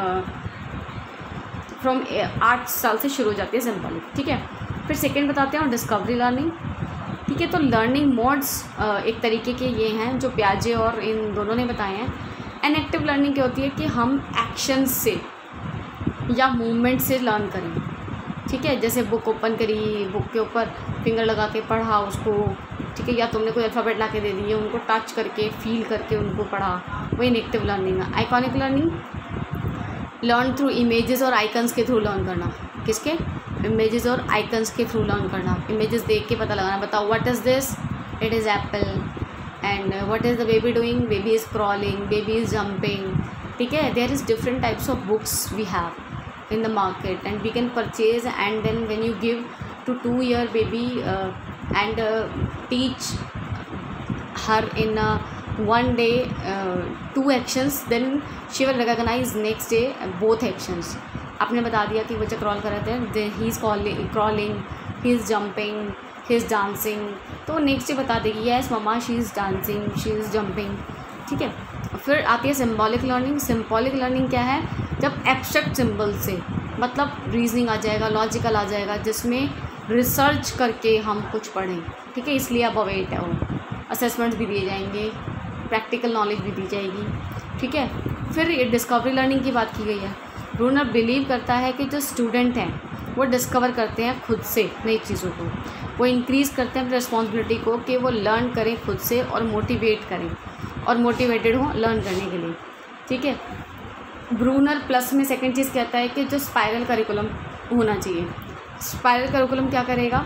[SPEAKER 1] फ्रॉम 8 साल से शुरू हो जाती है सिम्बॉलिक, ठीक है। फिर सेकेंड बताते हैं डिस्कवरी लर्निंग, ठीक है। तो लर्निंग मोड्स एक तरीके के ये हैं जो पियाजे और इन दोनों ने बताए हैं। एनेक्टिव लर्निंग क्या होती है कि हम एक्शन से या मूवमेंट से लर्न करें, ठीक है। जैसे बुक ओपन करी, बुक के ऊपर फिंगर लगा के पढ़ा उसको, ठीक है, या तुमने कोई अल्फ़ाबेट ला के दे दिए, उनको टच करके फील करके उनको पढ़ा, वो एनेक्टिव लर्निंग है। Iconic learning learn through images और आइकन्स के थ्रू लर्न करना, किसके, इमेजेस और आइकन्स के थ्रू लर्न करना, इमेजेस देख के पता लगाना, बताओ what is this, it is apple, and what is the baby doing, baby is crawling, baby is jumping, ठीक है. There is different types of books we have in the market and we can purchase, and then when you give to 2-year baby and teach her in one day 2 actions, then she will recognize next day both actions. आपने बता दिया कि बच्चा crawl कर रहे थे, he is crawling, he is jumping, he is dancing, तो next day बता देगी yes mama she is dancing, she is jumping, ठीक है. फिर आती है सिम्बॉलिक लर्निंग. सिम्बॉलिक लर्निंग क्या है, जब एब्स्ट्रैक्ट सिंबल से मतलब रीजनिंग आ जाएगा, लॉजिकल आ जाएगा, जिसमें रिसर्च करके हम कुछ पढ़ें, ठीक है. इसलिए अब अवेट है, वो असेसमेंट्स भी दिए जाएंगे, प्रैक्टिकल नॉलेज भी दी जाएगी, ठीक है. फिर डिस्कवरी लर्निंग की बात की गई है. ब्रूनर बिलीव करता है कि जो स्टूडेंट हैं वो डिस्कवर करते हैं खुद से नई चीज़ों को, वो इंक्रीज़ करते हैं रिस्पॉन्सिबिलिटी को कि वो लर्न करें खुद से और मोटिवेट करें और मोटिवेटेड हों लर्न करने के लिए, ठीक है. ब्रूनर प्लस में सेकंड चीज़ कहता है कि जो स्पाइरल करिकुलम होना चाहिए. स्पाइरल करिकुलम क्या करेगा,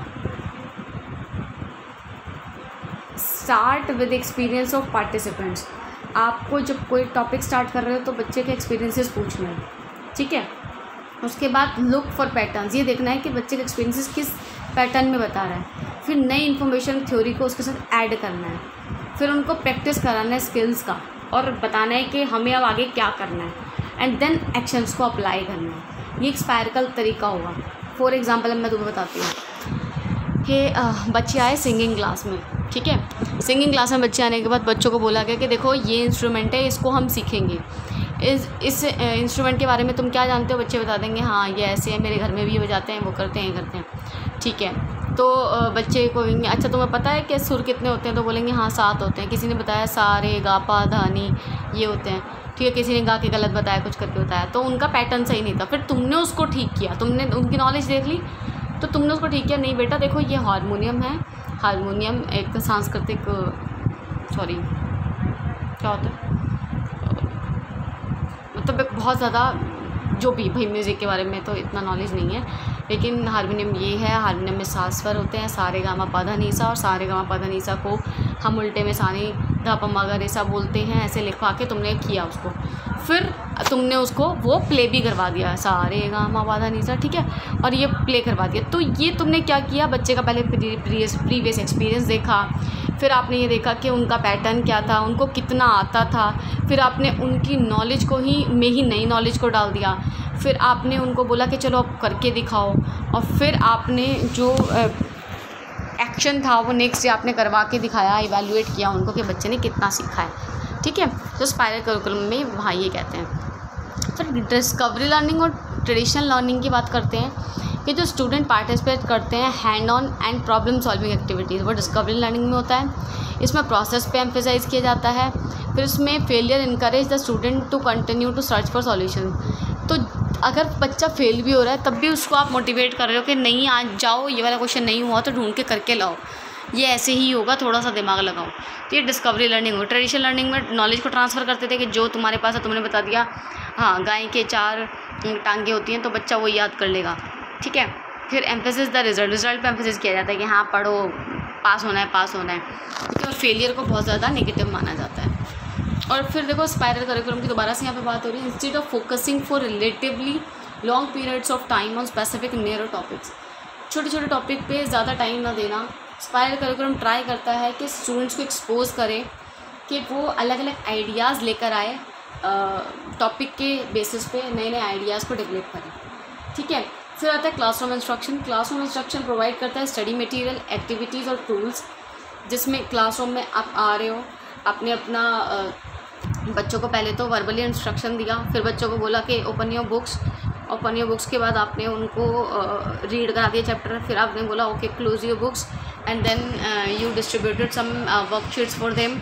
[SPEAKER 1] start with experience of participants. आपको जब कोई टॉपिक स्टार्ट कर रहे हो तो बच्चे के एक्सपीरियंसेस पूछने हैं, ठीक है. उसके बाद लुक फॉर पैटर्न्स, ये देखना है कि बच्चे के एक्सपीरियंसेस किस पैटर्न में बता रहा है. फिर नई इन्फॉर्मेशन थ्योरी को उसके साथ ऐड करना है. फिर उनको प्रैक्टिस कराना है स्किल्स का और बताना है कि हमें अब आगे क्या करना है, एंड देन एक्शंस को अप्लाई करना है. ये एक स्पायरकल तरीका होगा. फॉर एग्जांपल मैं तुम्हें बताती हूँ कि बच्चे आए सिंगिंग क्लास में, ठीक है. सिंगिंग क्लास में बच्चे आने के बाद बच्चों को बोला गया कि देखो ये इंस्ट्रूमेंट है, इसको हम सीखेंगे. इस इंस्ट्रूमेंट के बारे में तुम क्या जानते हो. बच्चे बता देंगे हाँ ये ऐसे है, मेरे घर में भी ये बजाते हैं, वो करते हैं, ठीक है. तो बच्चे को कहेंगे अच्छा तुम्हें पता है कि सुर कितने होते हैं, तो बोलेंगे हाँ 7 होते हैं. किसी ने बताया सा रे गा पा धा नी ये होते हैं, ठीक है. किसी ने गा के गलत बताया, कुछ करके बताया, तो उनका पैटर्न सही नहीं था. फिर तुमने उसको ठीक किया, तुमने उनकी नॉलेज देख ली तो तुमने उसको ठीक किया. नहीं बेटा देखो ये हारमोनियम है, हारमोनियम एक सांस्कृतिक सॉरी क्या होता है मतलब एक बहुत ज़्यादा जो भी भाई म्यूज़िक के बारे में तो इतना नॉलेज नहीं है, लेकिन हारमोनियम ये है, हारमोनियम में 7 स्वर होते हैं, सारे गामा पाधा नीसा, और सारे गामा पाधा नीसा को हम उल्टे में सानी धा पम्मा गा रेसा बोलते हैं. ऐसे लिखवा के तुमने किया उसको, फिर तुमने उसको वो प्ले भी करवा दिया सारे गामा पाधा नीसा, ठीक है, और ये प्ले करवा दिया. तो ये तुमने क्या किया, बच्चे का पहले प्रीवियस एक्सपीरियंस देखा, फिर आपने ये देखा कि उनका पैटर्न क्या था, उनको कितना आता था, फिर आपने उनकी नॉलेज को ही नई नॉलेज को डाल दिया. फिर आपने उनको बोला कि चलो अब करके दिखाओ, और फिर आपने जो एक्शन था वो नेक्स्ट डे आपने करवा के दिखाया, इवैल्यूएट किया उनको कि बच्चे ने कितना सीखा है, ठीक है. तो स्पायरल करिकुलम में वहाँ ये कहते हैं. फिर डिस्कवरी लर्निंग और ट्रेडिशनल लर्निंग की बात करते हैं कि जो स्टूडेंट पार्टिसिपेट करते हैं hand on and problem solving activities, वो डिस्कवरी लर्निंग में होता है. इसमें प्रोसेस पे एम्फेसाइज किया जाता है. फिर इसमें failure encourage the student to continue to search for solution. तो अगर बच्चा फेल भी हो रहा है तब भी उसको आप मोटिवेट कर रहे हो कि नहीं आज जाओ, ये वाला क्वेश्चन नहीं हुआ तो ढूंढ के करके लाओ, ये ऐसे ही होगा, थोड़ा सा दिमाग लगाओ. तो ये डिस्कवरी लर्निंग हो. ट्रेडिशनल लर्निंग में नॉलेज को ट्रांसफ़र करते थे कि जो तुम्हारे पास है तुमने बता दिया, हाँ गाय के 4 टांगे होती हैं तो बच्चा वो याद कर लेगा, ठीक है. फिर एम्फेसिस द रिजल्ट पे एम्फेसिस किया जाता है कि हाँ पढ़ो, पास होना है, ठीक है. और फेलियर को बहुत ज़्यादा नेगेटिव माना जाता है. और फिर देखो स्पायरल करिकुलम की दोबारा से यहाँ पे बात हो रही है. Instead of focusing for relatively long periods of time on specific narrow topics, छोटे छोटे टॉपिक पे ज़्यादा टाइम ना देना, स्पायरल करिकुलम ट्राई करता है कि स्टूडेंट्स को एक्सपोज करें कि वो अलग अलग आइडियाज़ लेकर आए, टॉपिक के बेसिस पे नए नए आइडियाज़ को डेवलप करें, ठीक है. फिर आता है classroom instruction. Classroom instruction provide करता है स्टडी मटेरियल, एक्टिविटीज़ और टूल्स, जिसमें क्लासरूम में आप आ रहे हो, आपने अपना बच्चों को पहले तो वर्बली इंस्ट्रक्शन दिया, फिर बच्चों को बोला कि ओपन योर बुक्स के बाद आपने उनको रीड करा दिया चैप्टर, फिर आपने बोला okay close your books, and then you distributed some worksheets for them.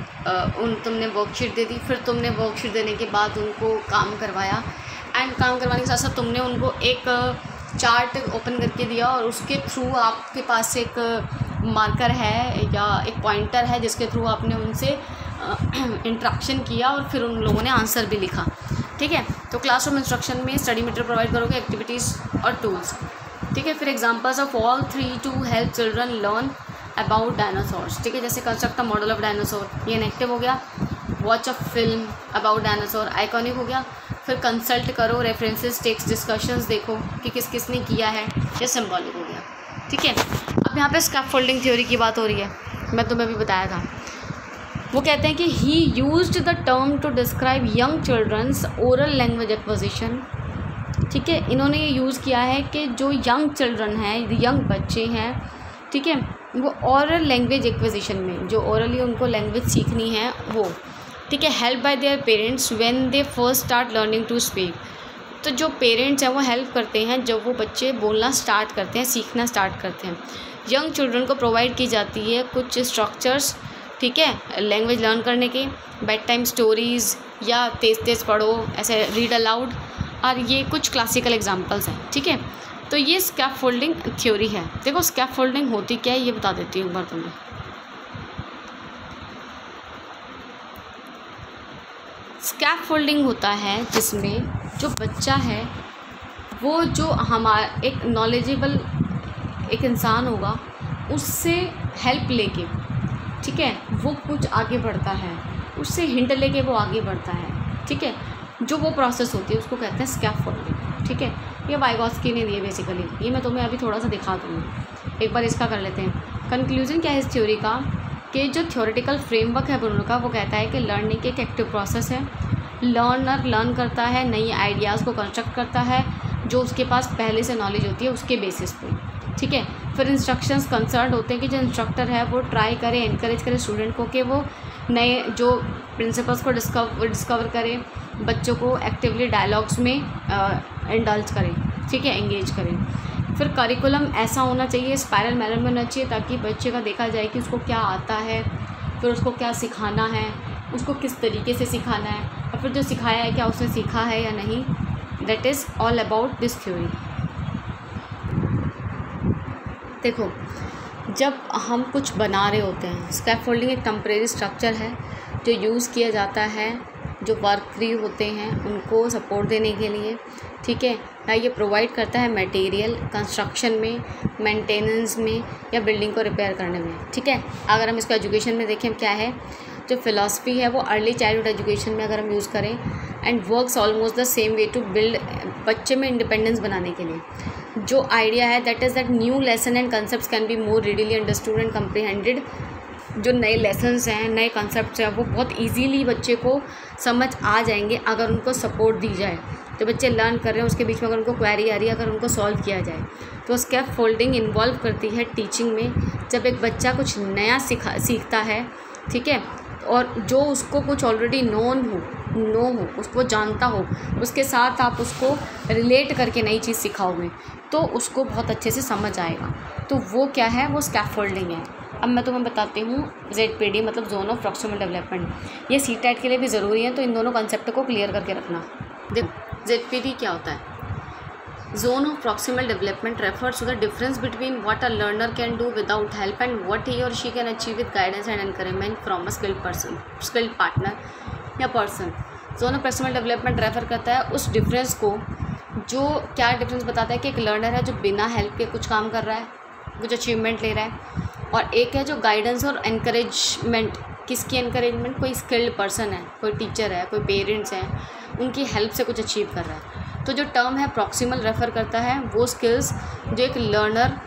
[SPEAKER 1] तुमने वर्कशीट दे दी. फिर तुमने वर्कशीट देने के बाद उनको काम करवाया, एंड काम करवाने के साथ साथ तुमने उनको एक चार्ट ओपन करके दिया, और उसके थ्रू आपके पास एक मार्कर है या एक पॉइंटर है जिसके थ्रू आपने उनसे इंट्रैक्शन किया, और फिर उन लोगों ने आंसर भी लिखा, ठीक है. तो क्लासरूम इंस्ट्रक्शन में स्टडी मटेरियल प्रोवाइड करोगे, एक्टिविटीज़ और टूल्स, ठीक है. फिर examples of all 3 to help children learn about dinosaurs, ठीक है, जैसे construct the model of dinosaur, ये नेगेटिव हो गया। Watch a film about dinosaur, iconic हो गया। फिर कंसल्ट करो, रेफरेंसेस, टेक्स्ट, डिस्कशंस देखो कि किस किस ने किया है, ये सिंबॉलिक हो गया, ठीक है। अब यहाँ पे स्कैफोल्डिंग थ्योरी की बात हो रही है, मैं तुम्हें भी बताया था। वो कहते हैं कि he used the term to describe young children's oral language acquisition, ठीक है। इन्होंने ये यूज़ किया है कि जो यंग चिल्ड्रन हैं, यंग बच्चे हैं, ठीक है, वो ओरल लैंग्वेज एक्विजिशन में, जो ओरली उनको लैंग्वेज सीखनी है वो, ठीक है, help by their parents when they first start learning to speak. तो जो पेरेंट्स हैं वो हेल्प करते हैं जब वो बच्चे बोलना स्टार्ट करते हैं, सीखना स्टार्ट करते हैं। यंग चिल्ड्रन को प्रोवाइड की जाती है कुछ स्ट्रक्चर्स, ठीक है, लैंग्वेज लर्न करने के, बेड टाइम स्टोरीज़ या तेज़ तेज़ पढ़ो, ऐसे रीड अलाउड, और ये कुछ क्लासिकल एग्जांपल्स हैं, ठीक है। तो ये स्कैफोल्डिंग थ्योरी है। देखो स्कैफोल्डिंग होती क्या है ये बता देती हूँ एक बार तुम्हें। स्कैफोल्डिंग होता है जिसमें जो बच्चा है वो जो हमारा एक नॉलेजेबल एक इंसान होगा उससे हेल्प लेके, ठीक है, वो कुछ आगे बढ़ता है, उससे हिंट लेके वो आगे बढ़ता है, ठीक है। जो वो प्रोसेस होती है उसको कहते हैं स्कैफोल्डिंग, ठीक है। ये वाइगोत्स्की ने दिए बेसिकली, ये मैं तुम्हें अभी थोड़ा सा दिखा दूँगी। एक बार इसका कर लेते हैं। कंक्लूजन क्या है इस थ्योरी का, कि जो थ्योरेटिकल फ्रेमवर्क है ब्रूनो का, वो कहता है कि लर्निंग एक एक्टिव प्रोसेस है। लर्नर लर्न करता है, नई आइडियाज़ को कंस्ट्रक्ट करता है जो उसके पास पहले से नॉलेज होती है उसके बेसिस पे, ठीक है। फिर इंस्ट्रक्शंस कंसर्न होते हैं कि जो इंस्ट्रक्टर है वो ट्राई करे, एनकरेज करे स्टूडेंट को कि वो नए जो प्रिंसिपल्स को डिस्कवर करे, बच्चों को एक्टिवली डायलॉग्स में इंडल्ज करें, ठीक है, एंगेज करें। फिर करिकुलम ऐसा होना चाहिए, स्पायरल मैनर में होना चाहिए ताकि बच्चे का देखा जाए कि उसको क्या आता है, फिर उसको क्या सिखाना है, उसको किस तरीके से सिखाना है, और फिर जो सिखाया है क्या उसने सीखा है या नहीं। That is all about this theory. देखो जब हम कुछ बना रहे होते हैं, स्कैफोल्डिंग एक टेम्परेरी स्ट्रक्चर है जो यूज़ किया जाता है जो वर्क फ्री होते हैं उनको सपोर्ट देने के लिए, ठीक है। ये प्रोवाइड करता है मटेरियल कंस्ट्रक्शन में, मेंटेनेंस में या बिल्डिंग को रिपेयर करने में, ठीक है। अगर हम इसको एजुकेशन में देखें क्या है, जो फ़िलासफ़ी है वो अर्ली चाइल्डहुड एजुकेशन में अगर हम यूज़ करें, and works almost the same way to build, बच्चे में इंडिपेंडेंस बनाने के लिए। जो आइडिया है that is that new lesson and concept can be more readily understood and comprehended. जो नए लेसन्स हैं, नए कॉन्सेप्ट्स हैं, वो बहुत इजीली बच्चे को समझ आ जाएंगे अगर उनको सपोर्ट दी जाए। जो बच्चे लर्न कर रहे हैं उसके बीच में अगर उनको क्वेरी आ रही है, अगर उनको सॉल्व किया जाए, तो स्कैफोल्डिंग इन्वॉल्व करती है टीचिंग में। जब एक बच्चा कुछ नया सीखता है, ठीक है, और जो उसको कुछ ऑलरेडी नो हो, उसको जानता हो, उसके साथ आप उसको रिलेट करके नई चीज़ सिखाओगे तो उसको बहुत अच्छे से समझ आएगा। तो वो क्या है, वो स्कैफोल्डिंग है। अब मैं तुम्हें बताती हूँ ZPD मतलब जोन ऑफ प्रॉक्सिमल डेवलपमेंट। ये CTET के लिए भी ज़रूरी है, तो इन दोनों कॉन्सेप्ट को क्लियर करके रखना। देखो ZPD क्या होता है, zone of proximal development refers to the difference between what a learner can do without help and what he और she can achieve with guidance and encouragement from a skilled partner या person. Zone of proximal development refer करता है उस difference को, जो क्या difference बताता है कि एक लर्नर है जो बिना हेल्प के कुछ काम कर रहा है, कुछ अचीवमेंट ले रहा है, और एक है जो गाइडेंस और एनकरेजमेंट। किसकी एनकरेजमेंट, कोई स्किल्ड पर्सन है, कोई टीचर है, कोई पेरेंट्स हैं, उनकी हेल्प से कुछ अचीव कर रहा है। तो जो टर्म है प्रॉक्सिमल रेफ़र करता है वो स्किल्स जो एक लर्नर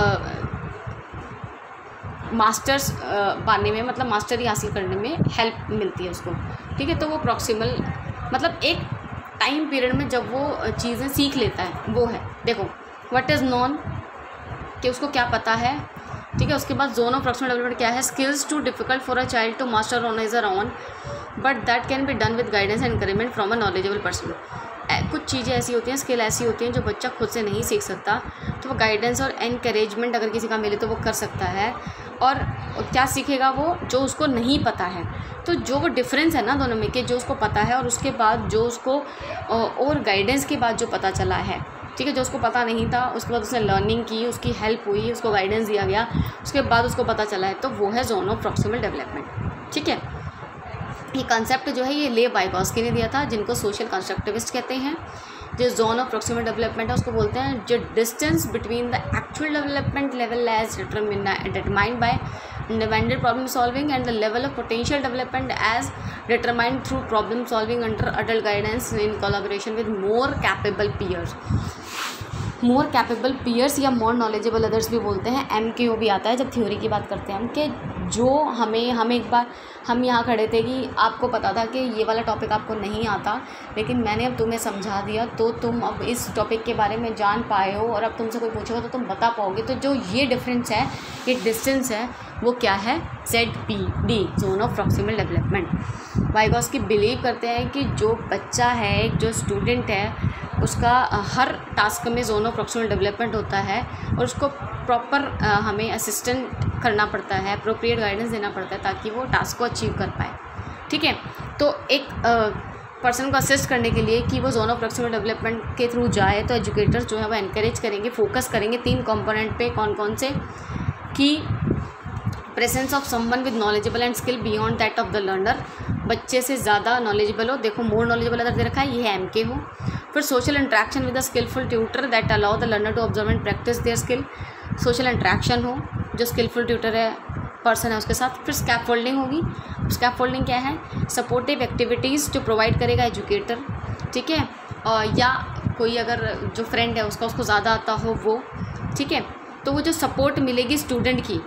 [SPEAKER 1] मास्टर्स पाने में, मतलब मास्टरी हासिल करने में हेल्प मिलती है उसको, ठीक है। तो वो प्रॉक्सिमल मतलब एक टाइम पीरियड में जब वो चीज़ें सीख लेता है वो है। देखो व्हाट इज़ नॉन, कि उसको क्या पता है, ठीक है। उसके बाद जोन ऑफ प्रॉक्सिमल डेवलपमेंट क्या है, skills too difficult for a child to master on his own but that can be done with guidance and encouragement from a knowledgeable person. कुछ चीज़ें ऐसी होती हैं, स्किल ऐसी होती हैं जो बच्चा खुद से नहीं सीख सकता, तो वो गाइडेंस और एनकरेजमेंट अगर किसी का मिले तो वो कर सकता है। और क्या सीखेगा वो, जो उसको नहीं पता है। तो जो वो डिफरेंस है ना दोनों में, कि जो उसको पता है और उसके बाद जो उसको और गाइडेंस के बाद जो पता चला है, ठीक है, जो उसको पता नहीं था उसके बाद उसने लर्निंग की, उसकी हेल्प हुई, उसको गाइडेंस दिया गया, उसके बाद उसको पता चला है, तो वो है जोन ऑफ प्रॉक्सिमल डेवलपमेंट, ठीक है। ये कॉन्सेप्ट जो है ये ले वाइगोत्स्की ने दिया था, जिनको सोशल कंस्ट्रक्टिविस्ट कहते हैं, जो जोन ऑफ प्रॉक्सिमल डेवलपमेंट है उसको बोलते हैं जो distance between the actual development level as determined by independent problem solving and the level of potential development as determined through problem solving under adult guidance in collaboration with more capable peers या more knowledgeable others भी बोलते हैं। MKO भी आता है जब theory की बात करते हैं हम, कि जो हम एक बार हम यहाँ खड़े थे कि आपको पता था कि ये वाला टॉपिक आपको नहीं आता, लेकिन मैंने अब तुम्हें समझा दिया तो तुम अब इस टॉपिक के बारे में जान पाए हो और अब तुमसे कोई पूछेगा तो तुम बता पाओगे। तो जो ये डिफरेंस है, ये डिस्टेंस है, वो क्या है? ZPD, zone of proximal development. Vygotsky believe करते हैं कि जो बच्चा है, जो स्टूडेंट है, उसका हर टास्क में जोन ऑफ प्रॉक्सिमल डेवलपमेंट होता है और उसको प्रॉपर हमें असिस्टेंट करना पड़ता है, अप्रोप्रिएट गाइडेंस देना पड़ता है ताकि वो टास्क को अचीव कर पाए। ठीक है, तो एक पर्सन को असिस्ट करने के लिए कि वो जोन ऑफ प्रॉक्सिमल डेवलपमेंट के थ्रू जाए तो एजुकेटर्स जो है वो एनकरेज करेंगे, फोकस करेंगे 3 कंपोनेंट पे। कौन कौन से? कि presence of someone with knowledgeable and skill beyond that of the learner, बच्चे से ज़्यादा नॉलेजेबल हो। देखो मोर नॉलेजेबल अदर दे रखा है, ये है MK हो। फिर social interaction with a skilful tutor that allow the learner to observe and practise their skill, social interaction हो जो स्किलफुल ट्यूटर है, पर्सन है उसके साथ। फिर स्कैफोल्डिंग होगी। स्कैफोल्डिंग क्या है? सपोर्टिव एक्टिविटीज़ जो प्रोवाइड करेगा एजुकेटर, ठीक है, या कोई अगर जो फ्रेंड है उसका उसको ज़्यादा आता हो वो, ठीक है। तो वो जो सपोर्ट मिलेगी स्टूडेंट की,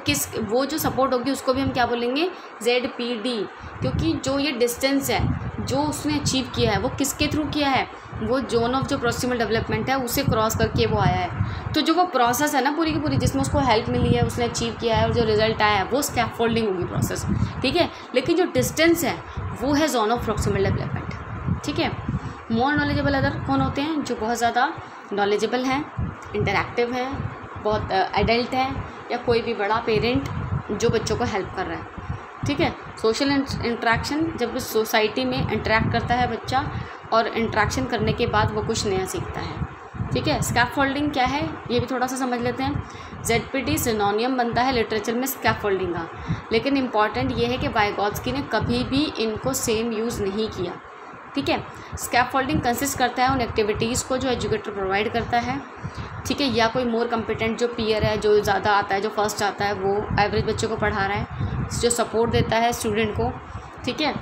[SPEAKER 1] वो जो सपोर्ट होगी उसको भी हम क्या बोलेंगे? ZPD, क्योंकि जो ये डिस्टेंस है जो उसने अचीव किया है वो किसके थ्रू किया है? वो जोन ऑफ जो प्रॉक्सिमल डेवलपमेंट है उसे क्रॉस करके वो आया है। तो जो वो प्रोसेस है ना पूरी की पूरी जिसमें उसको हेल्प मिली है, उसने अचीव किया है और जो रिजल्ट आया है वो स्कैफोल्डिंग होगी प्रोसेस, ठीक है। लेकिन जो डिस्टेंस है वो है जोन ऑफ प्रॉक्सिमल डेवलपमेंट, ठीक है। मोर नॉलेजेबल अदर कौन होते हैं? जो बहुत ज़्यादा नॉलेजेबल हैं, इंटरैक्टिव हैं, बहुत एडल्ट हैं, या कोई भी बड़ा पेरेंट जो बच्चों को हेल्प कर रहा है, ठीक है। सोशल इंट्रैक्शन, जब सोसाइटी में इंटरेक्ट करता है बच्चा और इंट्रैक्शन करने के बाद वो कुछ नया सीखता है, ठीक है। स्कैफोल्डिंग क्या है ये भी थोड़ा सा समझ लेते हैं। ZPD सिनोनियम बनता है लिटरेचर में स्कैफोल्डिंग का, लेकिन इम्पॉर्टेंट ये है कि वाइगॉत्स्की ने कभी भी इनको सेम यूज़ नहीं किया, ठीक है। स्कैफोल्डिंग कंसिस्ट करता है उन एक्टिविटीज़ को जो एजुकेटर प्रोवाइड करता है, ठीक है, या कोई मोर कम्पिटेंट जो पीयर है, जो ज़्यादा आता है, जो फर्स्ट आता है, वो एवरेज बच्चे को पढ़ा रहा है, जो सपोर्ट देता है स्टूडेंट को, ठीक है।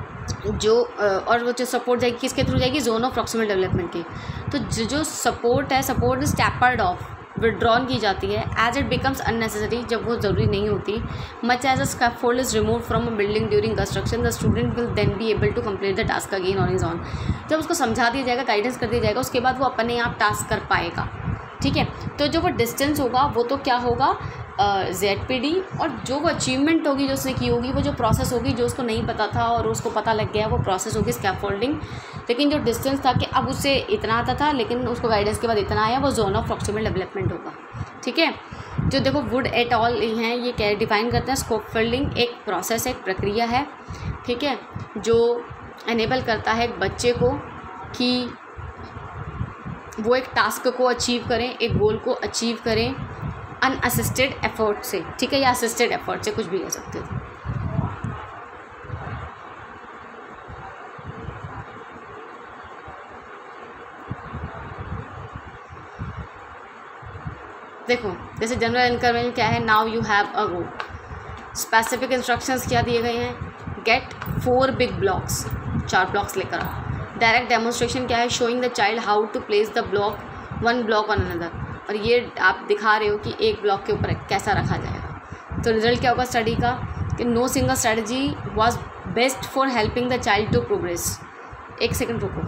[SPEAKER 1] जो और वो जो सपोर्ट जाएगी किसके थ्रू जाएगी? जोन ऑफ प्रॉक्सिमल डेवलपमेंट की। तो जो सपोर्ट है, support is tapered off, withdrawn की जाती है एज इट बिकम्स अननेसेसरी, जब वो ज़रूरी नहीं होती। Much as a scaffold is remove from a building during construction, the student will then be able to complete the task again on his own. जब उसको समझा दिया जाएगा, गाइडेंस कर दिया जाएगा, उसके बाद वो अपने आप टास्क कर पाएगा, ठीक है। तो जो वो डिस्टेंस होगा वो तो क्या होगा? ZPD, और जो वो अचीवमेंट होगी जो उसने की होगी, वो जो प्रोसेस होगी जो उसको नहीं पता था और उसको पता लग गया, वो प्रोसेस होगी स्कैफोल्डिंग। लेकिन जो डिस्टेंस था कि अब उसे इतना आता था लेकिन उसको गाइडेंस के बाद इतना आया, वो जोन ऑफ प्रॉक्सिमल डेवलपमेंट होगा, ठीक है। जो देखो वुड एट ऑल हैं, ये क्या डिफाइन करते हैं? स्कैफोल्डिंग एक प्रोसेस है, एक प्रक्रिया है, ठीक है, जो एनेबल करता है एक बच्चे को कि वो एक टास्क को अचीव करें, एक गोल को अचीव करें अनअसिस्टेड एफर्ट से, ठीक है, या असिस्टेड एफर्ट से, कुछ भी कह सकते थे। देखो जैसे जनरल एनकरेजमेंट क्या है? Now you have a go. Specific instructions क्या दिए गए हैं? गेट 4 बिग ब्लॉक्स, 4 ब्लॉक्स लेकर आओ। डायरेक्ट डेमोन्स्ट्रेशन क्या है? Showing the child how to place the block, 1 block on another, और ये आप दिखा रहे हो कि एक ब्लॉक के ऊपर कैसा रखा जाएगा। तो रिजल्ट क्या होगा स्टडी का? कि no single strategy was best for helping the child to progress. एक सेकंड रुको।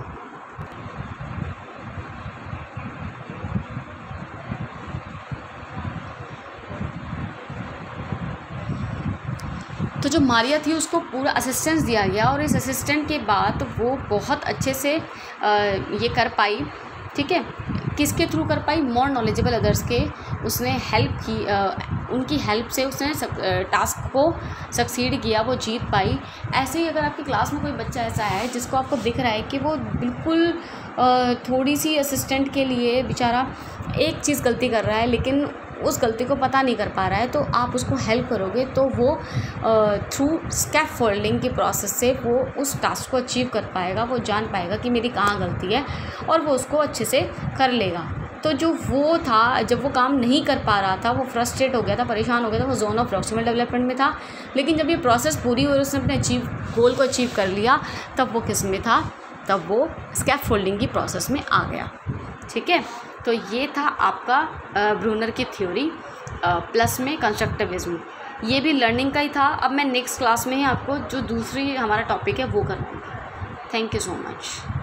[SPEAKER 1] तो जो मारिया थी उसको पूरा असिस्टेंस दिया गया और इस असिस्टेंट के बाद वो बहुत अच्छे से ये कर पाई, ठीक है। किसके थ्रू कर पाई? मोर नॉलेजेबल अदर्स के उसने हेल्प की, उनकी हेल्प से उसने टास्क को सक्सीड किया, वो जीत पाई। ऐसे ही अगर आपकी क्लास में कोई बच्चा ऐसा है जिसको आपको दिख रहा है कि वो बिल्कुल थोड़ी सी असिस्टेंट के लिए बेचारा एक चीज़ गलती कर रहा है, लेकिन उस गलती को पता नहीं कर पा रहा है, तो आप उसको हेल्प करोगे तो वो थ्रू स्कैफोल्डिंग की प्रोसेस से वो उस टास्क को अचीव कर पाएगा, वो जान पाएगा कि मेरी कहाँ गलती है और वो उसको अच्छे से कर लेगा। तो जो वो था, जब वो काम नहीं कर पा रहा था, वो फ्रस्ट्रेट हो गया था, परेशान हो गया था, वो जोन ऑफ प्रॉक्सिमल डेवलपमेंट में था। लेकिन जब ये प्रोसेस पूरी हुई और उसने अपने गोल को अचीव कर लिया, तब वो किस में था, तब वो स्कैफोल्डिंग की प्रोसेस में आ गया। ठीक है, तो ये था आपका ब्रूनर की थ्योरी प्लस में कंस्ट्रक्टिविज्म। ये भी लर्निंग का ही था। अब मैं नेक्स्ट क्लास में ही आपको जो दूसरी हमारा टॉपिक है वो कराऊँगी। Thank you so much.